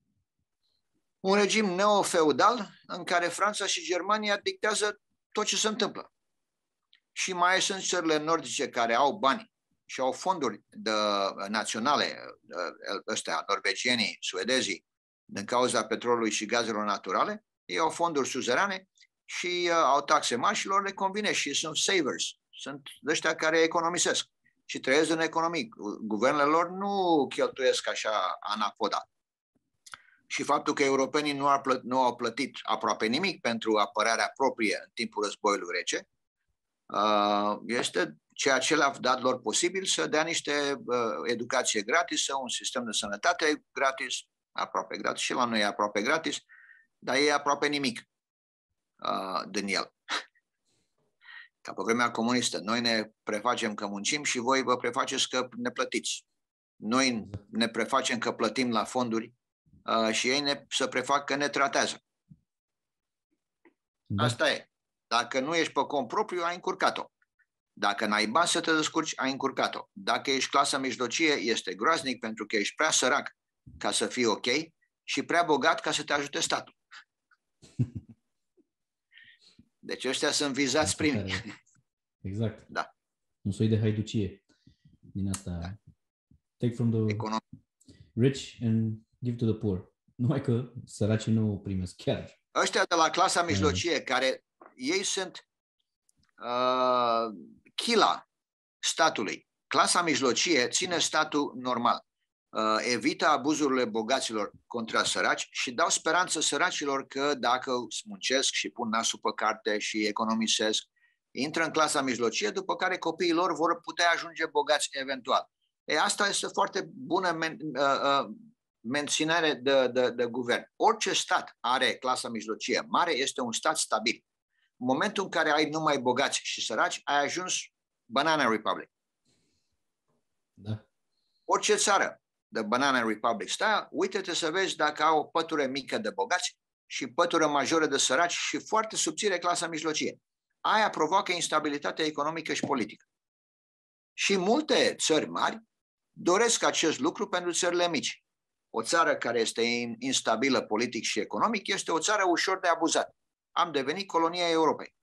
S2: un regim neofeudal în care Franța și Germania dictează tot ce se întâmplă. Și mai sunt țările nordice care au bani și au fonduri de, naționale, ăstea, norvegienii, suedezii, din cauza petrolului și gazelor naturale, ei au fonduri suzerane și uh, au taxe mari și lor le convine și sunt savers, sunt ăștia care economisesc și trăiesc în economie. Guvernele lor nu cheltuiesc așa anapoda. Și faptul că europenii nu, ar plăt, nu au plătit aproape nimic pentru apărarea proprie în timpul războiului rece, uh, este ceea ce le-a dat lor posibil să dea niște uh, educație gratis, un sistem de sănătate gratis, aproape gratis, și la noi e aproape gratis, dar e aproape nimic uh, din el. Ca pe vremea comunistă, noi ne prefacem că muncim și voi vă prefaceți că ne plătiți. Noi ne prefacem că plătim la fonduri uh, și ei ne, să prefac că ne tratează. Da. Asta e. Dacă nu ești pe cont propriu, ai încurcat-o. Dacă n-ai bani să te descurci, ai încurcat-o. Dacă ești clasa mijlocie, este groaznic pentru că ești prea sărac ca să fii ok și prea bogat ca să te ajute statul. Deci ăștia sunt vizați primii.
S1: Exact.
S2: Da.
S1: Un soi de haiducie din asta. Da. Take from the
S2: Econom.
S1: rich and give to the poor. Numai că săracii nu primesc chiar.
S2: Ăștia de la clasa mijlocie, uh. care ei sunt uh, chila statului. Clasa mijlocie ține statul normal. Uh, evită abuzurile bogaților contra săraci și dau speranță săracilor că dacă muncesc și pun nasul pe carte și economisesc, intră în clasa mijlocie, după care copiii lor vor putea ajunge bogați eventual. E, asta este foarte bună men, uh, uh, menținere de, de, de guvern. Orice stat are clasa mijlocie mare este un stat stabil. În momentul în care ai numai bogați și săraci, ai ajuns Banana Republic.
S1: Da.
S2: Orice țară de Banana Republic style, uite-te să vezi dacă au o pătură mică de bogați și pătură majoră de săraci și foarte subțire clasa mijlocie. Aia provoacă instabilitate economică și politică. Și multe țări mari doresc acest lucru pentru țările mici. O țară care este instabilă politic și economic este o țară ușor de abuzat. Am devenit colonia Europei.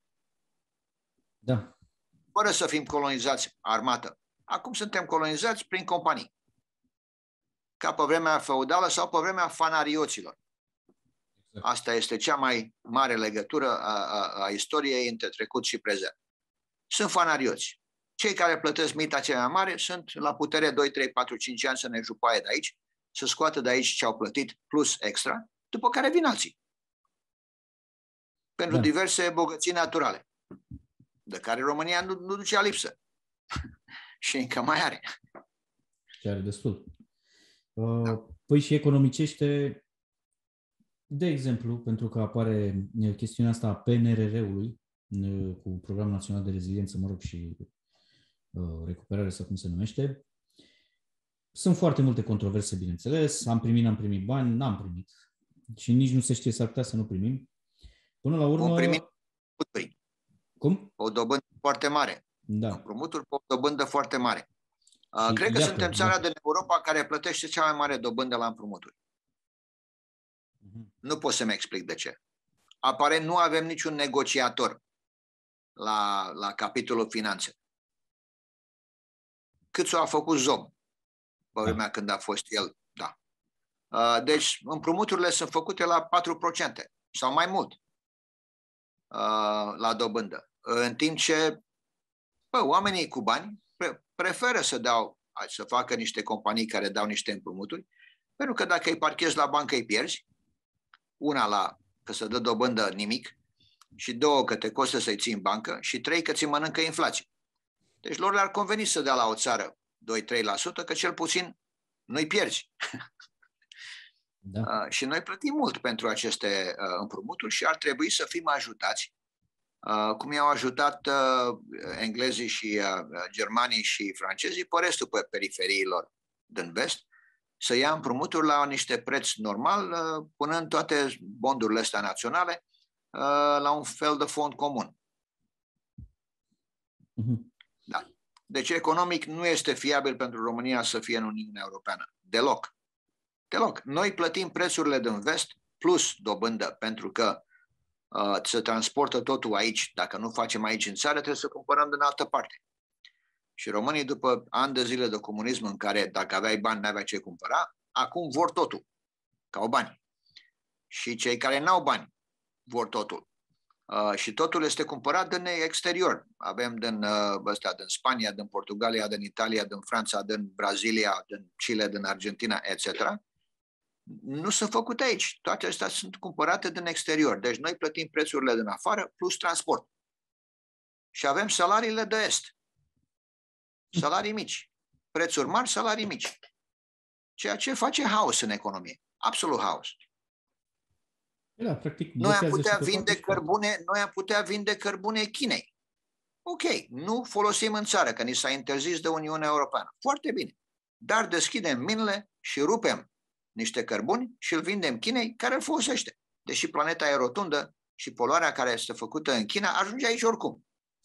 S1: Da.
S2: Fără să fim colonizați armată. Acum suntem colonizați prin companii. Ca pe vremea feudală sau pe vremea fanarioților. Asta este cea mai mare legătură a, a, a istoriei între trecut și prezent. Sunt fanarioți. Cei care plătesc mita cea mai mare sunt la putere doi, trei, patru, cinci ani să ne jupaie de aici, să scoată de aici ce au plătit plus extra, după care vin alții. Pentru da. diverse bogății naturale, de care România nu, nu ducea lipsă. Și încă mai are.
S1: Și are destul. Uh, păi și economicește, de exemplu, pentru că apare chestiunea asta a P N R R-ului, cu Programul Național de Reziliență, mă rog, și uh, recuperare, sau cum se numește. Sunt foarte multe controverse, bineînțeles. Am primit, n-am primit bani, n-am primit. Și nici nu se știe, s-ar putea să nu primim. Până la urmă...
S2: Vom primi
S1: Cum?
S2: o dobândă foarte mare.
S1: Da.
S2: Împrumuturi pe o dobândă foarte mare. Uh, cred că
S1: iată,
S2: suntem țara
S1: da.
S2: din Europa care plătește cea mai mare dobândă la împrumuturi. Uh-huh. Nu pot să-mi explic de ce. Aparent nu avem niciun negociator la, la capitolul finanțe. Cât s-a făcut Zob pe vremea da. când a fost el. Da. Uh, deci împrumuturile sunt făcute la patru la sută sau mai mult uh, la dobândă. În timp ce bă, oamenii cu bani pre- preferă să dau, să facă niște companii care dau niște împrumuturi, pentru că dacă îi parchezi la bancă îi pierzi, una la că să dă dobândă nimic, și două că te costă să-i ții în bancă, și trei că ți mănâncă inflație. Deci lor le-ar conveni să dea la o țară doi trei la sută, că cel puțin nu-i pierzi. Da. Uh, și noi plătim mult pentru aceste uh, împrumuturi și ar trebui să fim ajutați, uh, cum i-au ajutat uh, englezii și uh, germanii și francezii pe restul pe periferiilor din vest, să ia împrumuturi la niște preț normal, uh, punând toate bondurile astea naționale uh, la un fel de fond comun. Uh-huh. Da. Deci economic nu este fiabil pentru România să fie în Uniunea Europeană. Deloc. Deloc. Noi plătim prețurile din vest plus dobândă, pentru că uh, se transportă totul aici. Dacă nu facem aici în țară, trebuie să cumpărăm din altă parte. Și românii, după ani de zile de comunism în care dacă aveai bani, n-aveai ce cumpăra, acum vor totul, că au bani. Și cei care n-au bani vor totul. Uh, și totul este cumpărat din exterior. Avem din, uh, ăsta, din Spania, din Portugalia, din Italia, din Franța, din Brazilia, din Chile, din Argentina, et cetera. Nu sunt făcute aici. Toate astea sunt cumpărate din exterior. Deci noi plătim prețurile din afară plus transport. Și avem salariile de est. Salarii mici. Prețuri mari, salarii mici. Ceea ce face haos în economie. Absolut haos.
S1: Da, practic,
S2: noi am putea vinde cărbune, noi am putea vinde cărbune Chinei. Ok, nu folosim în țară, că ni s-a interzis de Uniunea Europeană. Foarte bine. Dar deschidem minele și rupem niște cărbuni și îl vindem Chinei, care îl folosește. Deși planeta e rotundă și poluarea care este făcută în China ajunge aici oricum.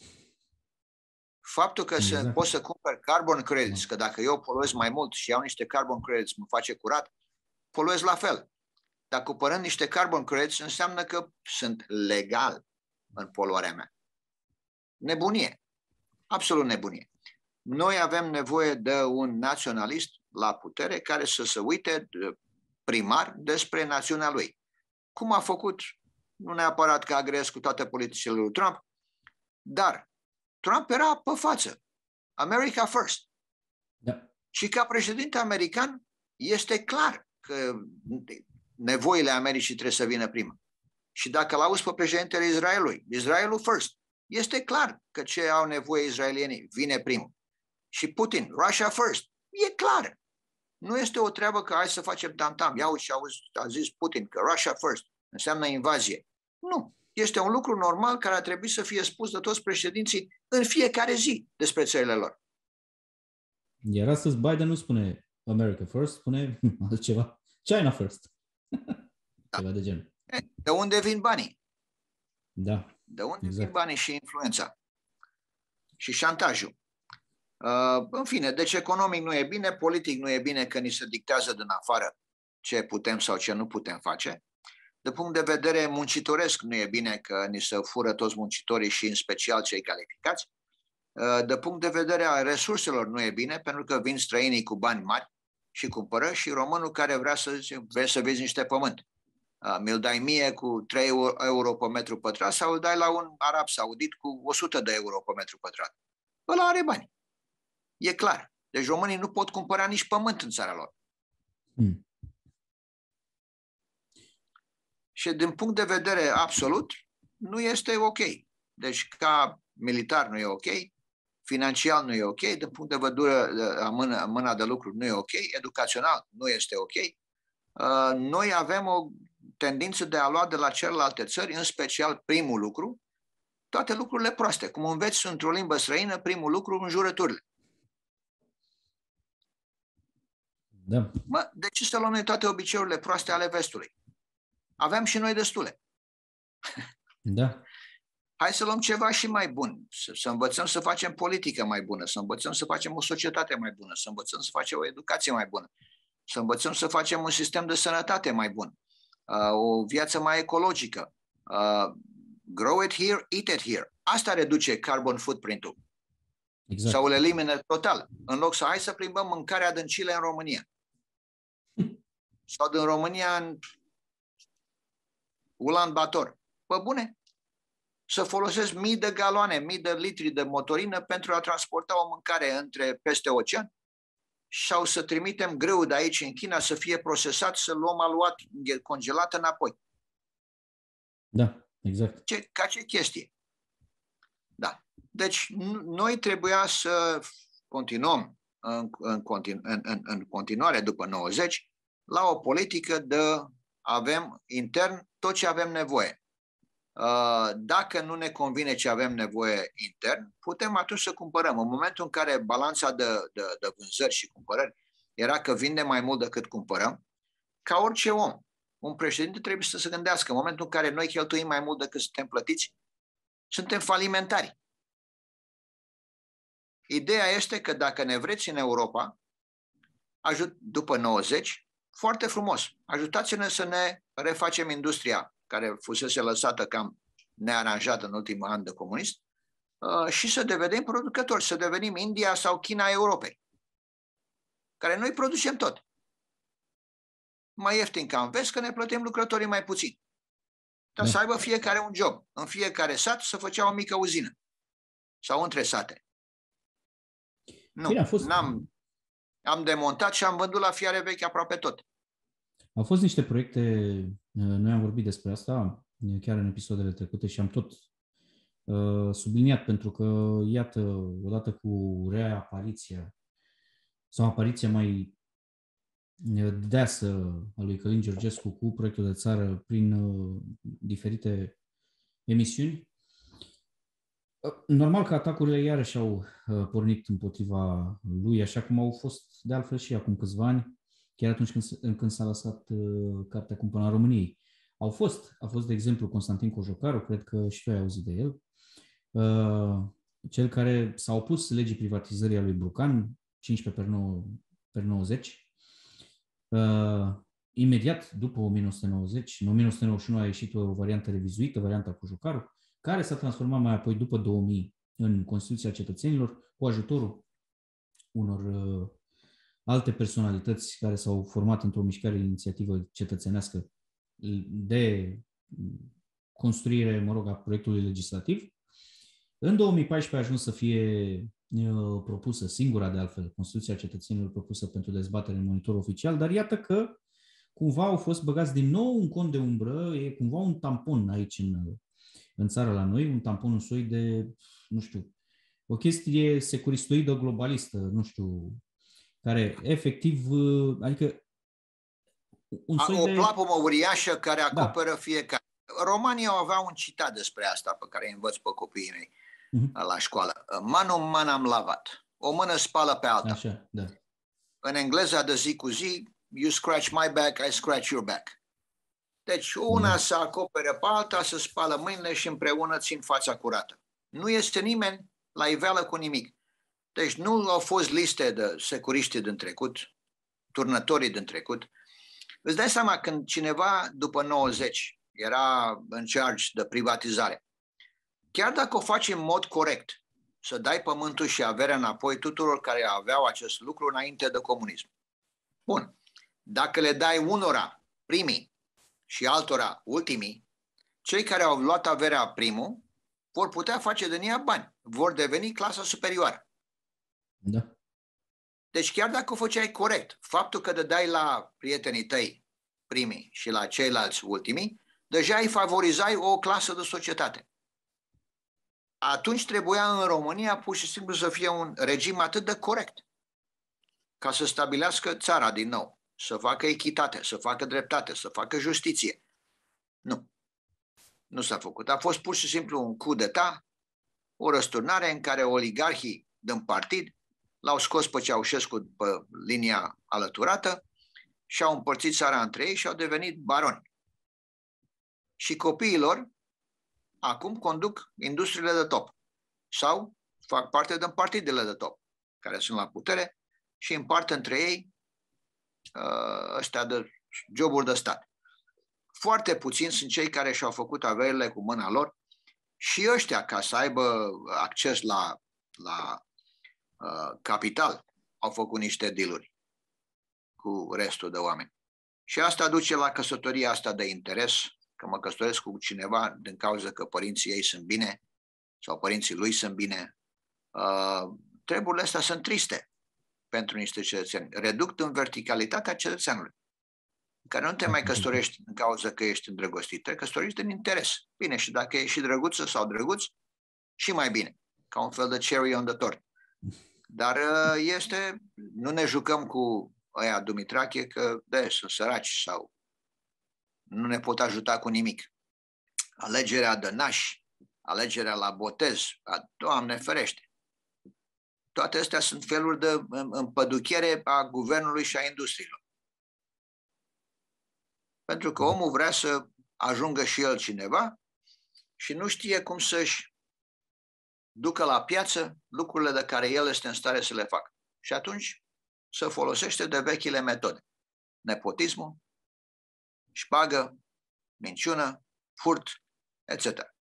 S2: Faptul că exact. se, pot să cumpăr carbon credits, că dacă eu poluez mai mult și iau niște carbon credits, mă face curat, poluez la fel. Dar cumpărând niște carbon credits înseamnă că sunt legal în poluarea mea. Nebunie. Absolut nebunie. Noi avem nevoie de un naționalist la putere care să se uite primar despre națiunea lui. Cum a făcut, nu neapărat că agreez cu toate politicile lui Trump, dar Trump era pe față. America first. Da. Și ca președinte american este clar că nevoile Americii trebuie să vină prima. Și dacă l-auzi pe președintele Israelului, Israelul first, este clar că ce au nevoie israelienii vine primul. Și Putin, Russia first, e clar. Nu este o treabă că hai să facem tam-tam. Ia uite și auzi, a zis Putin că Russia first înseamnă invazie. Nu. Este un lucru normal care ar trebui să fie spus de toți președinții în fiecare zi despre țările lor.
S1: Iar astăzi Biden nu spune America first, spune altceva. China first.
S2: Da.
S1: Ceva de genul.
S2: De unde vin banii?
S1: Da.
S2: De unde
S1: exact.
S2: vin banii și influența? Și șantajul. Uh, în fine, deci economic nu e bine, politic nu e bine că ni se dictează din afară ce putem sau ce nu putem face. De punct de vedere muncitoresc nu e bine că ni se fură toți muncitorii și în special cei calificați. Uh, de punct de vedere al resurselor nu e bine pentru că vin străinii cu bani mari și cumpără și românul care vrea să zice, vrei să vezi niște pământ. Uh, mi-l dai mie cu trei euro pe metru pătrat sau îl dai la un arab saudit cu o sută de euro pe metru pătrat. Ăla are bani. E clar. Deci românii nu pot cumpăra nici pământ în țara lor. Hmm. Și din punct de vedere absolut, nu este ok. Deci ca militar nu e ok, financiar nu e ok, din punct de vedere a mâna, mâna de lucru nu e ok, educațional nu este ok. Uh, noi avem o tendință de a lua de la celelalte țări, în special primul lucru, toate lucrurile proaste. Cum înveți într-o limbă străină, primul lucru, înjurăturile.
S1: Da.
S2: Mă, de ce să luăm noi toate obiceiurile proaste ale vestului? Avem și noi destule.
S1: Da.
S2: Hai să luăm ceva și mai bun, să, să învățăm să facem politică mai bună, să învățăm să facem o societate mai bună, să învățăm să facem o educație mai bună, să învățăm să facem un sistem de sănătate mai bun, uh, o viață mai ecologică. Uh, grow it here, eat it here. Asta reduce carbon footprint-ul.
S1: Exact.
S2: Sau îl elimină total. În loc să hai să plimbăm mâncarea adâncile în România. Sau din România în Ulan Bator. Pă bune, să folosesc mii de galoane, mii de litri de motorină pentru a transporta o mâncare între peste ocean sau să trimitem grâu de aici în China să fie procesat, să luăm aluat congelat înapoi.
S1: Da, exact.
S2: Ce, ca ce chestie? Da. Deci noi trebuia să continuăm în, în, continu, în, în, în continuare după nouăzeci la o politică de avem intern tot ce avem nevoie. Dacă nu ne convine ce avem nevoie intern, putem atunci să cumpărăm. În momentul în care balanța de, de, de vânzări și cumpărări era că vindem mai mult decât cumpărăm, ca orice om, un președinte trebuie să se gândească. În momentul în care noi cheltuim mai mult decât suntem plătiți, suntem falimentari. Ideea este că dacă ne vreți în Europa, ajut, după nouăzeci, foarte frumos, ajutați-ne să ne refacem industria care fusese lăsată cam nearanjată în ultimul an de comunism și să devenim producători, să devenim India sau China Europei, care noi producem tot. Mai ieftin ca în vest, că ne plătim lucrătorii mai puțin. Dar să aibă fiecare un job. În fiecare sat să făcea o mică uzină. Sau între sate. Nu, Bine, a fost... n-am, am demontat și am vândut la fiare vechi aproape tot.
S1: Au fost niște proiecte, noi am vorbit despre asta chiar în episoadele trecute și am tot uh, subliniat, pentru că, iată, odată cu reapariția sau apariția mai deasă a lui Călin Georgescu cu proiectul de țară prin uh, diferite emisiuni, normal că atacurile iarăși au uh, pornit împotriva lui, așa cum au fost de altfel și acum câțiva ani, chiar atunci când, când s-a lăsat uh, Cartea Cumpăna României. Au fost, a fost, de exemplu, Constantin Cojocaru, cred că și tu ai auzit de el, uh, cel care s-a opus legii privatizării a lui Brucan, cincisprezece pe nouăzeci. Uh, imediat după o mie nouă sute nouăzeci, în o mie nouă sute nouăzeci și unu a ieșit o variantă revizuită, varianta Cojocaru, care s-a transformat mai apoi, după două mii, în Constituția Cetățenilor, cu ajutorul unor uh, alte personalități care s-au format într-o mișcare inițiativă cetățenească de construire, mă rog, a proiectului legislativ. În două mii paisprezece a ajuns să fie uh, propusă, singura de altfel, Constituția Cetățenilor propusă pentru dezbatere în monitor oficial, dar iată că cumva au fost băgați din nou un cont de umbră, e cumva un tampon aici în, în țară la noi, un tampon, un soi de, nu știu, o chestie securistoidă globalistă, nu știu, care efectiv, adică un soi
S2: o
S1: de...
S2: plapumă uriașă care acoperă da. fiecare. Romanii au avea un citat despre asta pe care îi învăț pe copiii mei uh-huh. la școală. Manum manam lavat. O mână spală pe alta.
S1: Așa, da.
S2: În engleza de zi cu zi, you scratch my back, I scratch your back. Deci una da. să acopere pe alta, să spală mâinile și împreună țin fața curată. Nu este nimeni la iveală cu nimic. Deci nu au fost liste de securiști din trecut, turnătorii din trecut. Îți dai seama, când cineva după nouăzeci era în charge de privatizare, chiar dacă o faci în mod corect, să dai pământul și averea înapoi tuturor care aveau acest lucru înainte de comunism. Bun. Dacă le dai unora primii și altora ultimii, cei care au luat averea primul vor putea face din ea bani, vor deveni clasa superioară.
S1: Da.
S2: Deci chiar dacă o făceai corect, faptul că dădeai la prietenii tăi primii și la ceilalți ultimii, deja îi favorizai o clasă de societate. Atunci trebuia în România pur și simplu să fie un regim atât de corect ca să stabilească țara din nou, să facă echitate, să facă dreptate, să facă justiție. Nu. Nu s-a făcut. A fost pur și simplu un coup d'etat, o răsturnare în care oligarhii din partid l-au scos pe Ceaușescu pe linia alăturată și au împărțit țara între ei și au devenit baroni. Și copiilor acum conduc industriile de top sau fac parte din partidele de top care sunt la putere și împart între ei uh, ăștia de joburi de stat. Foarte puțini sunt cei care și-au făcut averile cu mâna lor și ăștia, ca să aibă acces la, la uh, capital, au făcut niște dealuri cu restul de oameni. Și asta duce la căsătoria asta de interes, că mă căsătoresc cu cineva din cauza că părinții ei sunt bine sau părinții lui sunt bine. Uh, treburile astea sunt triste pentru niște cetățeni. Reduc în verticalitatea cetățeanului, în care nu te mai căsătorești din cauza că ești îndrăgostit, te căsătorești din interes. Bine, și dacă ești și drăguță sau drăguț, și mai bine, ca un fel de cherry on the tort. Dar este, nu ne jucăm cu ăia Dumitrache că de, sunt săraci sau nu ne pot ajuta cu nimic. Alegerea de nași, alegerea la botez, Doamne ferește. Toate astea sunt feluri de împăduchere a guvernului și a industriilor. Pentru că omul vrea să ajungă și el cineva și nu știe cum să-și ducă la piață lucrurile de care el este în stare să le facă. Și atunci se folosește de vechile metode. Nepotismul, șpagă, minciună, furt, et cetera.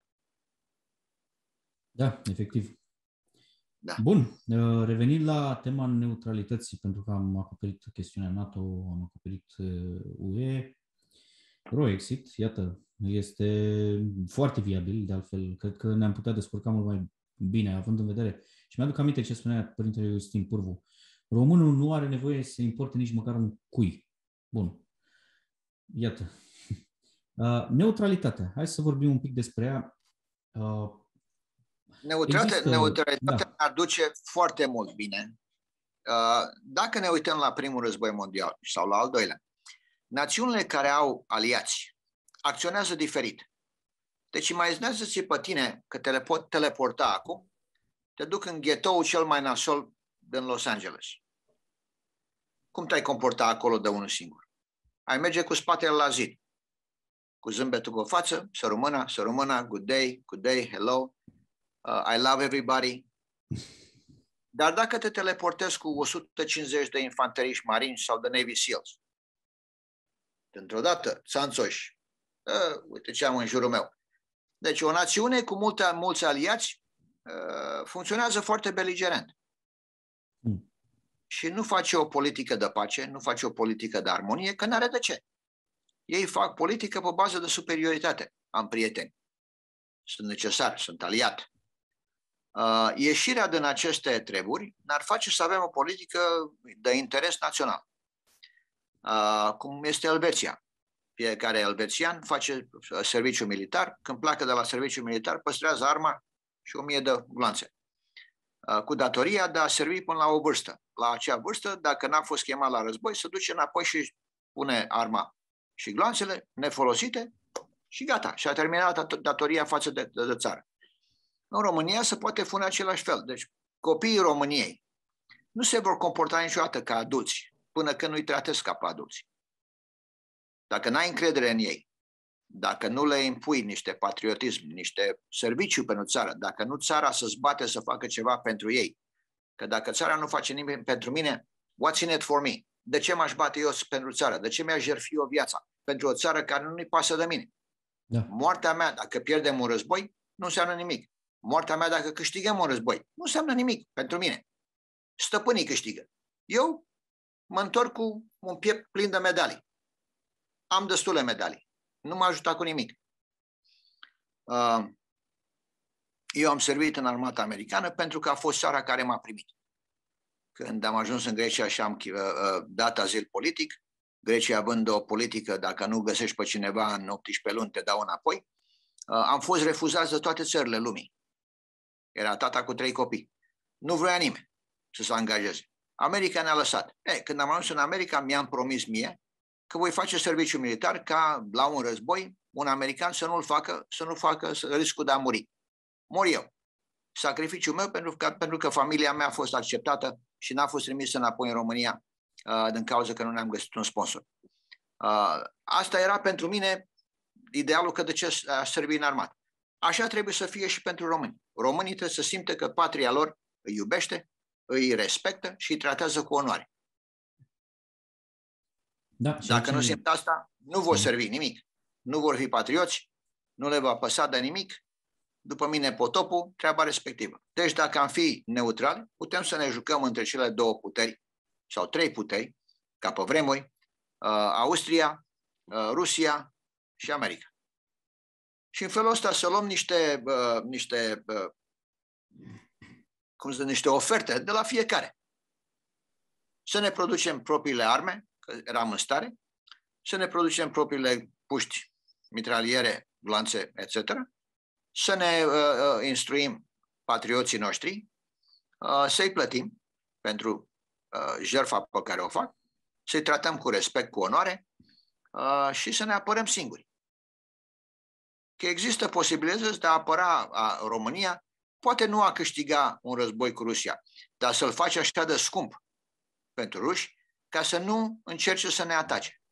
S1: Da, efectiv.
S2: Da.
S1: Bun, revenind la tema neutralității, pentru că am acoperit chestiunea NATO, am acoperit U E, Roexit, iată, este foarte viabil, de altfel, cred că ne-am putea descurca mult mai bine, având în vedere. Și mi-aduc aminte ce spunea Părintele Iustin Pârvu. Românul nu are nevoie să importe nici măcar un cui. Bun. Iată. Uh, neutralitatea. Hai să vorbim un pic despre ea. Uh,
S2: Neutralitatea,
S1: există...
S2: neutralitatea
S1: da.
S2: aduce foarte mult bine. Uh, dacă ne uităm la primul război mondial sau la al doilea, națiunile care au aliați acționează diferit. Deci imaginează-ți pe tine că te le pot teleporta acum, te duc în ghetoul cel mai nasol din Los Angeles. Cum te-ai comporta acolo de unul singur? Ai merge cu spatele la zid, cu zâmbetul pe față, să rămână, să rămână, good day, good day, hello, uh, I love everybody. Dar dacă te teleportezi cu o sută cincizeci de infanteriști marini sau de Navy SEALs, dintr-o dată, țanțoși, uh, uite ce am în jurul meu. Deci o națiune cu multe, mulți aliați uh, funcționează foarte beligerent.
S1: Mm.
S2: Și nu face o politică de pace, nu face o politică de armonie, că n-are de ce. Ei fac politică pe bază de superioritate. Am prieteni. Sunt necesari, sunt aliat. Uh, ieșirea din aceste treburi ne-ar face să avem o politică de interes național. Uh, cum este Elveția. Fiecare elvețian face serviciu militar. Când pleacă de la serviciu militar, păstrează arma și o mie de glanțe. Cu datoria de a servi până la o vârstă. La acea vârstă, dacă n-a fost chemat la război, se duce înapoi și pune arma și glanțele nefolosite și gata. Și a terminat datoria față de, de, de țară. În România se poate fune același fel. Deci copiii României nu se vor comporta niciodată ca adulți până când nu-i tratezi ca pe adulți. Dacă n-ai încredere în ei, dacă nu le impui niște patriotism, niște serviciu pentru țară, dacă nu țara să-ți bate să facă ceva pentru ei, că dacă țara nu face nimic pentru mine, what's in it for me? De ce m-aș bate eu pentru țară? De ce mi-aș jertfi eu viața? Pentru o țară care nu-i pasă de mine. Da. Moartea mea, dacă pierdem un război, nu înseamnă nimic. Moartea mea, dacă câștigăm un război, nu înseamnă nimic pentru mine. Stăpânii câștigă. Eu mă întorc cu un piept plin de medalii. Am destule medalii. Nu m-a ajutat cu nimic. Eu am servit în armata americană pentru că a fost țara care m-a primit. Când am ajuns în Grecia și am dat azil politic, Grecia având o politică, dacă nu găsești pe cineva în optsprezece luni, te dau înapoi, am fost refuzat de toate țările lumii. Era tata cu trei copii. Nu vrea nimeni să se angajeze. America ne-a lăsat. E, când am ajuns în America, mi-am promis mie că voi face serviciu militar ca la un război un american să nu-l facă, să nu facă riscul de a muri. Mor eu. Sacrificiul meu pentru că, pentru că familia mea a fost acceptată și n-a fost trimisă înapoi în România uh, din cauza că nu ne-am găsit un sponsor. Uh, asta era pentru mine idealul că de ce aș servi în armată. așa trebuie să fie și pentru români. Românii trebuie să simtă că patria lor îi iubește, îi respectă și îi tratează cu onoare.
S1: Da,
S2: Dacă
S1: ce...
S2: nu simt asta, nu vor servi nimic. Nu vor fi patrioți, nu le va păsa de nimic. După mine potopul, treaba respectivă. Deci dacă am fi neutrali, putem să ne jucăm între cele două puteri sau trei puteri, ca pe vremuri, Austria, Rusia și America. Și în felul ăsta să luăm niște, niște, cum zic, niște oferte de la fiecare. Să ne producem propriile arme, că eram în stare, să ne producem propriile puști, mitraliere, glanțe, et cetera, să ne uh, instruim patrioții noștri, uh, să-i plătim pentru uh, jertfa pe care o fac, să-i tratăm cu respect, cu onoare uh, și să ne apărăm singuri. Că există posibilități de a apăra a România, poate nu a câștiga un război cu Rusia, dar să-l faci așa de scump pentru ruși, ca să nu încerce să ne atace.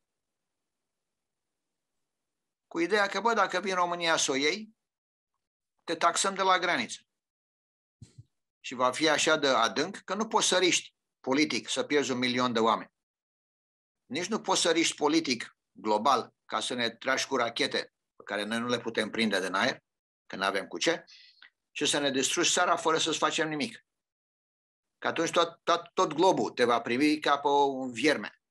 S2: Cu ideea că, bă, dacă vin România să o iei, te taxăm de la graniță. Și va fi așa de adânc că nu poți să riști politic să pierzi un milion de oameni. Nici nu poți să riști politic global ca să ne tragi cu rachete pe care noi nu le putem prinde din aer, că nu avem cu ce, și să ne distrugi țara fără să-ți facem nimic. Că atunci tot, tot, tot globul te va privi ca pe un vierme.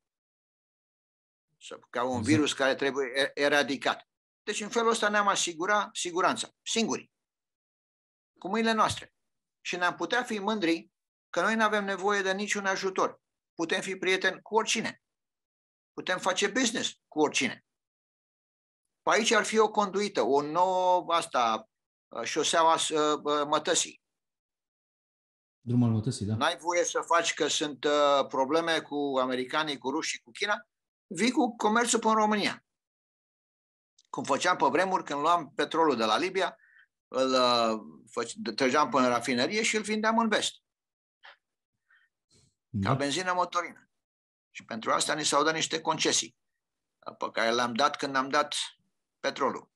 S2: Ca un virus care trebuie eradicat. Deci în felul ăsta ne-am asigurat siguranța, singuri, cu mâinile noastre. Și ne-am putea fi mândri că noi nu avem nevoie de niciun ajutor. Putem fi prieteni cu oricine. Putem face business cu oricine. Pe aici ar fi o conduită, o nouă, asta, șoseaua Mătăsii.
S1: Drumul Mătăsii, da.
S2: N-ai voie să faci că sunt uh, probleme cu americanii, cu rușii, cu China? Vii cu comerțul până în România. Cum făceam pe vremuri când luam petrolul de la Libia, îl uh, trăgeam până în rafinerie și îl vindeam în vest. Da. Ca benzină motorină. Și pentru asta ni s-au dat niște concesii pe care le-am dat când am dat petrolul.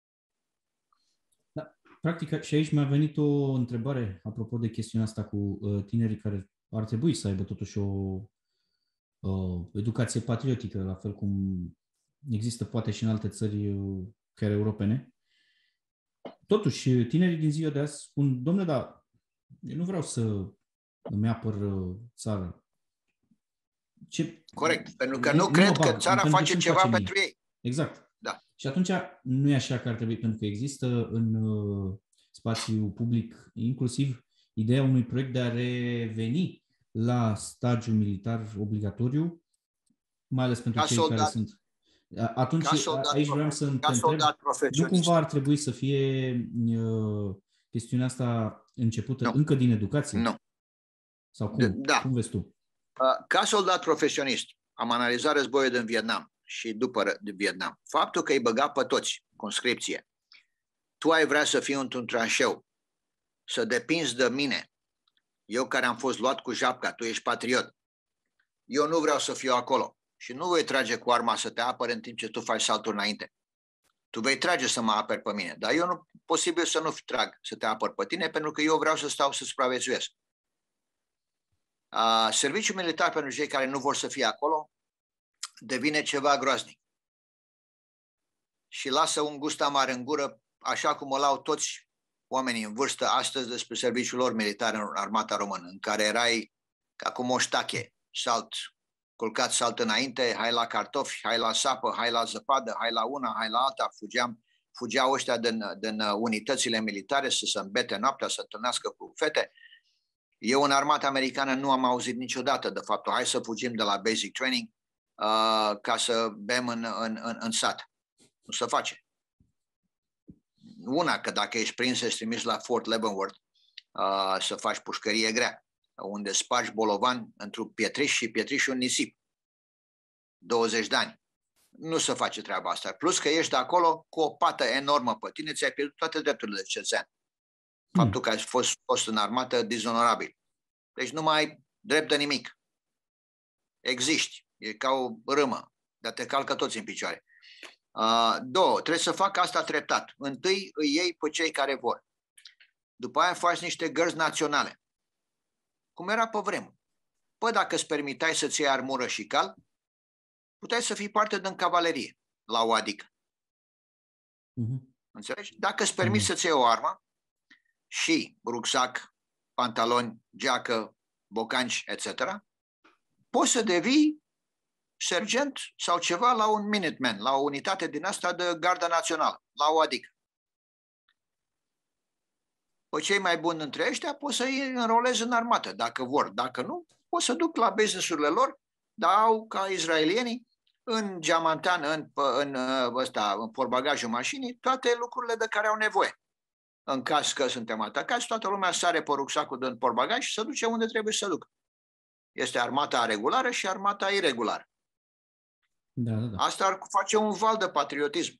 S1: Da. Practic, și aici mi-a venit o întrebare apropo de chestiunea asta cu uh, tinerii care ar trebui să aibă totuși o uh, educație patriotică, la fel cum există poate și în alte țări uh, care europene. Totuși, tinerii din ziua de azi spun, dom'le, dar eu nu vreau să îmi apăr uh, țara. Ce...
S2: Corect, pentru că nu, nu cred că țara face ceva face pentru ei.
S1: Exact.
S2: Da.
S1: Și atunci nu e așa că ar trebui, pentru că există în uh, spațiu public, inclusiv ideea unui proiect de a reveni la stagiul militar obligatoriu, mai ales pentru ca cei soldat, care sunt... Atunci, aici vreau să te întreb, nu cumva ar trebui să fie uh, chestiunea asta începută nu. încă din educație?
S2: Nu.
S1: Sau cum?
S2: Da.
S1: Cum vezi tu?
S2: Ca soldat profesionist, am analizat războiul din Vietnam și după Vietnam. Faptul că îi băga pe toți, conscripție, tu ai vrea să fii într-un tranșeu, să depinzi de mine, eu care am fost luat cu japca, tu ești patriot, eu nu vreau să fiu acolo și nu voi trage cu arma să te apăr în timp ce tu faci saltul înainte. Tu vei trage să mă aperi pe mine, dar eu nu, posibil să nu trag să te apăr pe tine, pentru că eu vreau să stau să supraviețuiesc. Uh, serviciul militar pentru cei care nu vor să fie acolo devine ceva groaznic și lasă un gust amar în gură, așa cum o lau toți oamenii în vârstă astăzi despre serviciul lor militar în armata română, în care erai ca cu moștache, salt, culcat salt înainte, hai la cartofi, hai la sapă, hai la zăpadă, hai la una, hai la alta, fugeam, fugeau ăștia din, din unitățile militare să se îmbete noaptea, să întâlnească cu fete. Eu în armata americană nu am auzit niciodată de faptul hai să fugim de la basic training uh, ca să bem în, în, în, în sat. Nu se face. Una, că dacă ești prins, ești trimis la Fort Leavenworth uh, să faci pușcărie grea, unde spargi bolovan într-un pietriș și pietrișul nisip. douăzeci de ani. Nu se face treaba asta. Plus că ești acolo cu o pată enormă pe tine, ți-ai pierdut toate drepturile de cetățean. Faptul că ai fost, fost în armată dizonorabil. Deci nu mai ai drept de nimic. Existi. E ca o râmă, dar te calcă toți în picioare. Uh, două, trebuie să facă asta treptat. Întâi îi iei pe cei care vor. După aia faci niște gărzi naționale. Cum era pe vremuri. Păi dacă îți permiteai să-ți iei armură și cal, puteai să fii parte din cavalerie la o adică. Uh-huh. Înțelegi? Dacă îți permiți uh-huh. să-ți iei o armă și rucsac, pantaloni, geacă, bocanci, et cetera, poți să devii sergent sau ceva la un Minuteman, la o unitate din asta de Garda Națională, la o adică. Păi cei mai buni dintre ăștia poți să îi înrolezi în armată, dacă vor. Dacă nu, poți să duc la business-urile lor, dar au ca izraelienii în geamantan, în, în, ăsta, în portbagajul mașinii, toate lucrurile de care au nevoie. În caz că suntem atacați, toată lumea sare pe rucsacul din portbagaj și se duce unde trebuie să ducă. Este armata regulară și armata iregulară.
S1: Da, da, da.
S2: Asta ar face un val de patriotism.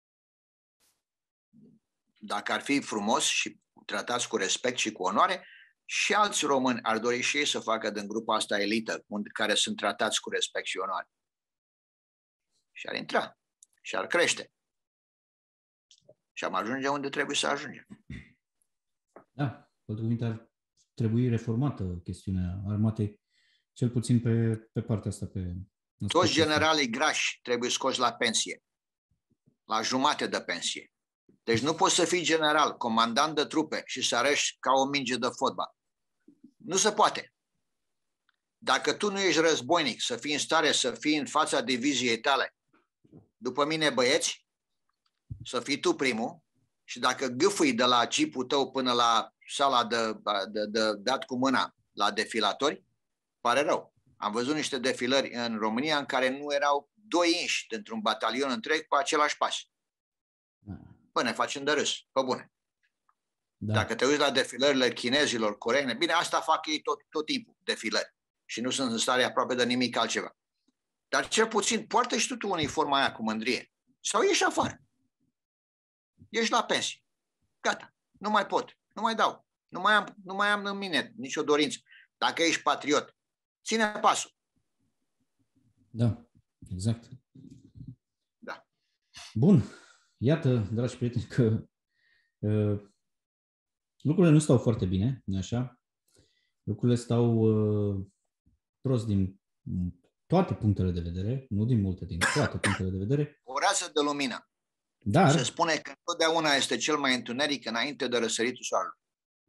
S2: Dacă ar fi frumos și tratați cu respect și cu onoare, și alți români ar dori și ei să facă din grupa asta elită, care sunt tratați cu respect și onoare. Și ar intra. Și ar crește. Și am ajunge unde trebuie să ajungem.
S1: Da, cu alte cuvinte, ar trebui reformată chestiunea armatei, cel puțin pe, pe partea asta. Pe
S2: Toți generalii grași trebuie scoși la pensie. La jumate de pensie. Deci nu poți să fii general, comandant de trupe și să arăși ca o minge de fotbal. Nu se poate. Dacă tu nu ești războinic, să fii în stare să fii în fața diviziei tale, după mine băieți, să fii tu primul, și dacă gâfâi de la jeepul tău până la sala de, de, de dat cu mâna la defilatori, pare rău. Am văzut niște defilări în România în care nu erau doi inși dintr-un batalion întreg pe același pas. Păi ne facem de râs, pe bune. Da. Dacă te uiți la defilările chinezilor, coreene, bine, asta fac ei tot, tot timpul, defilări. Și nu sunt în stare aproape de nimic altceva. Dar cel puțin poartă și tu, tu uniforma aia cu mândrie. Sau ieși afară. Ești la pensie. Gata. Nu mai pot. Nu mai dau. Nu mai am, nu mai am în mine nicio dorință. Dacă ești patriot, ține pasul.
S1: Da, exact.
S2: Da.
S1: Bun. Iată, dragi prieteni, că uh, lucrurile nu stau foarte bine, nu așa? Lucrurile stau uh, prost din toate punctele de vedere, nu din multe, din toate punctele de vedere.
S2: O rază de lumină.
S1: Dar
S2: se spune că întotdeauna este cel mai întuneric înainte de răsăritul soarelui.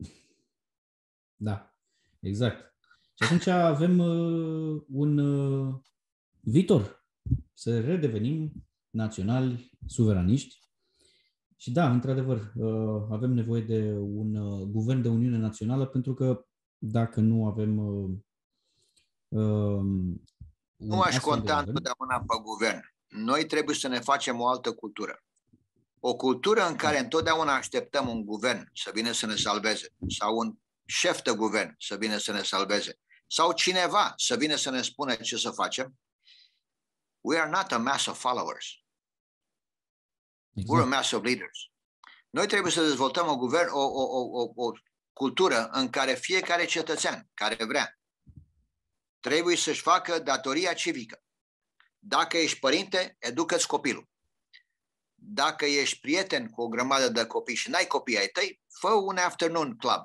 S1: Da, exact. Și atunci avem uh, un uh, viitor. Să redevenim naționali, suveraniști. Și da, într-adevăr, uh, avem nevoie de un uh, guvern de Uniune Națională, pentru că dacă nu avem... Uh, uh,
S2: nu aș conta întotdeauna pe guvern. Noi trebuie să ne facem o altă cultură. O cultură în care întotdeauna așteptăm un guvern să vină să ne salveze, sau un șef de guvern să vină să ne salveze, sau cineva să vină să ne spună ce să facem. We are not a mass of followers. Exact. We're a mass of leaders. Noi trebuie să dezvoltăm o, guvern, o, o, o, o, o cultură în care fiecare cetățean care vrea trebuie să-și facă datoria civică. Dacă ești părinte, educă-ți copilul. Dacă ești prieten cu o grămadă de copii și n-ai copii ai tăi, fă un afternoon club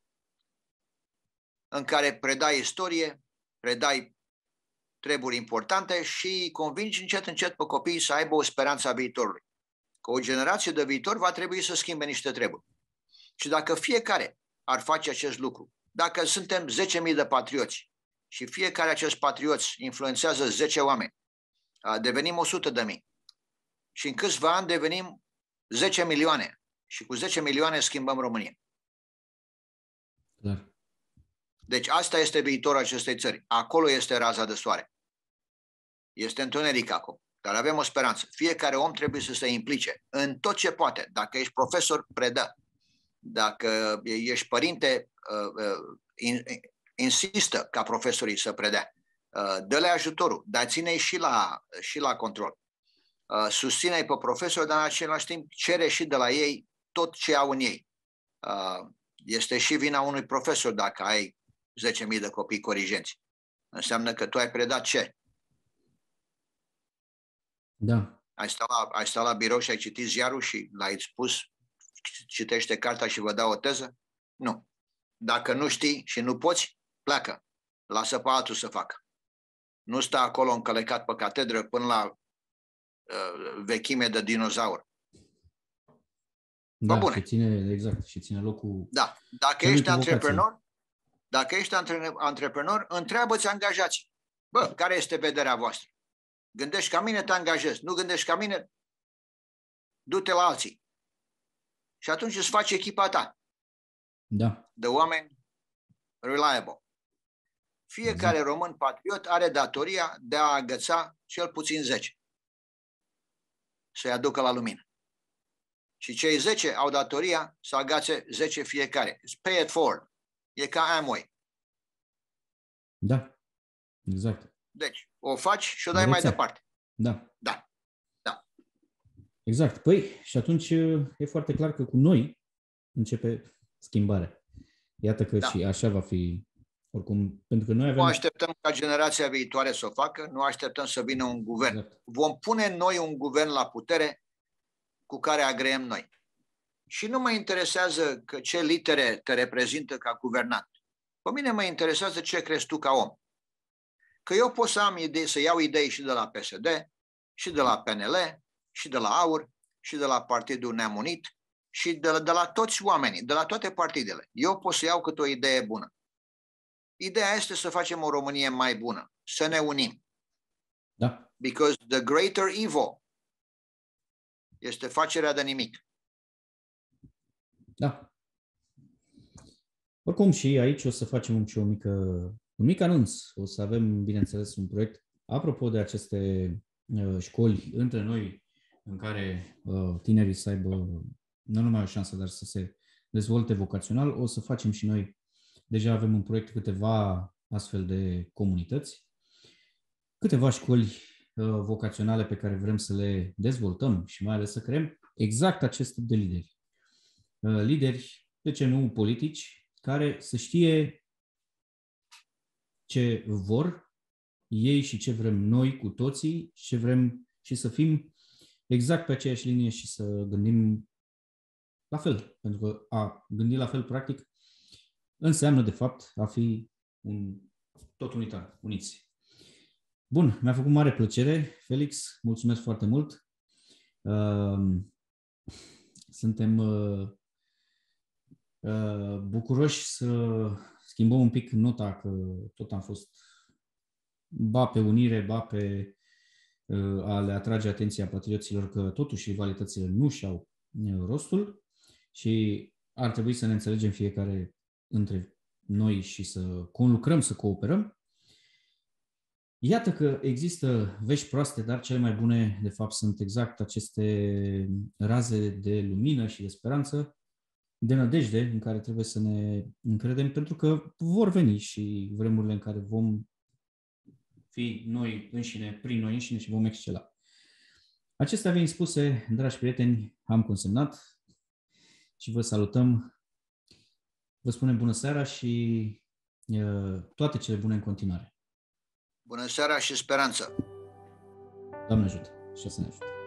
S2: în care predai istorie, predai treburi importante și convingi încet, încet pe copii să aibă o speranță a viitorului. Că o generație de viitor va trebui să schimbe niște treburi. Și dacă fiecare ar face acest lucru, dacă suntem zece mii de patrioți și fiecare acest patrioți influențează zece oameni, devenim o sută de mii. Și în câțiva ani devenim zece milioane. Și cu zece milioane schimbăm România.
S1: Clar.
S2: Deci asta este viitorul acestei țări. Acolo este raza de soare. Este întuneric acum. Dar avem o speranță. Fiecare om trebuie să se implice în tot ce poate. Dacă ești profesor, predă. Dacă ești părinte, insistă ca profesorii să predea. Dă-le ajutorul, dar ține-i și la, și la control. Susține-i pe profesori, dar în același timp cere și de la ei tot ce au în ei. Este și vina unui profesor dacă ai zece mii de copii corigenți. Înseamnă că tu ai predat ce?
S1: Da,
S2: Ai stat la, ai stat la birou și ai citit ziarul și l-ai spus, citește cartea și vă dau o teză? Nu. Dacă nu știi și nu poți, pleacă. Lasă pe altul să facă. Nu sta acolo încălecat pe catedră până la uh, vechime de dinozaur.
S1: Da, și ține, exact, și ține locul...
S2: Da. Dacă ești antreprenor, dacă ești antreprenor, întreabă-ți angajații. Bă, care este vederea voastră? Gândești ca mine, te angajezi. Nu gândești ca mine, du-te la alții. Și atunci îți faci echipa ta.
S1: Da.
S2: De oameni reliable. Fiecare exact. Român patriot are datoria de a agăța cel puțin zece. Să-i aducă la lumină. Și cei zece au datoria să agațe zece fiecare. Pay it forward. E ca Amway.
S1: Da. Exact.
S2: Deci, o faci și o dai mai departe.
S1: Da.
S2: Da. Da.
S1: Exact. Păi, și atunci e foarte clar că cu noi începe schimbarea. Iată că da. Și așa va fi, oricum, pentru că noi avem...
S2: Nu așteptăm ca generația viitoare să o facă, nu așteptăm să vină un guvern. Exact. Vom pune noi un guvern la putere cu care agreem noi. Și nu mă interesează că ce litere te reprezintă ca guvernant. Pe mine mă interesează ce crezi tu ca om. Că eu pot să am idei, să iau idei și de la P S D, și de la P N L, și de la AUR, și de la Partidul Neam Unit, și de la, de la toți oamenii, de la toate partidele. Eu pot să iau câte o idee bună. Ideea este să facem o Românie mai bună, să ne unim.
S1: Da.
S2: Because the greater evil este facerea de nimic.
S1: Da. Oricum și aici o să facem și o mică, un mic anunț. O să avem, bineînțeles, un proiect apropo de aceste uh, școli între noi în care uh, tinerii să aibă nu numai o șansă, dar să se dezvolte vocațional. O să facem și noi, deja avem în proiect câteva astfel de comunități, câteva școli uh, vocaționale pe care vrem să le dezvoltăm și mai ales să creăm exact acest tip de lideri. Uh, lideri, de ce nu politici, care să știe ce vor ei și ce vrem noi cu toții, ce vrem și să fim exact pe aceeași linie și să gândim la fel. Pentru că a gândi la fel, practic, înseamnă, de fapt, a fi un tot unitar, uniți. Bun, mi-a făcut mare plăcere. Felix, mulțumesc foarte mult. Suntem bucuroși să schimbăm un pic nota, că tot am fost ba pe unire, ba pe a le atrage atenția patrioților că totuși rivalitățile nu și-au rostul și ar trebui să ne înțelegem fiecare între noi și să conlucrăm, să cooperăm. Iată că există vești proaste, dar cele mai bune, de fapt, sunt exact aceste raze de lumină și de speranță, de nădejde în care trebuie să ne încredem, pentru că vor veni și vremurile în care vom fi noi înșine, prin noi înșine și vom excela. Acestea fiind spuse, dragi prieteni, am consemnat și vă salutăm. Vă spunem bună seara și uh, toate cele bune în continuare.
S2: Bună seara și speranță!
S1: Doamne ajută și să ne ajute!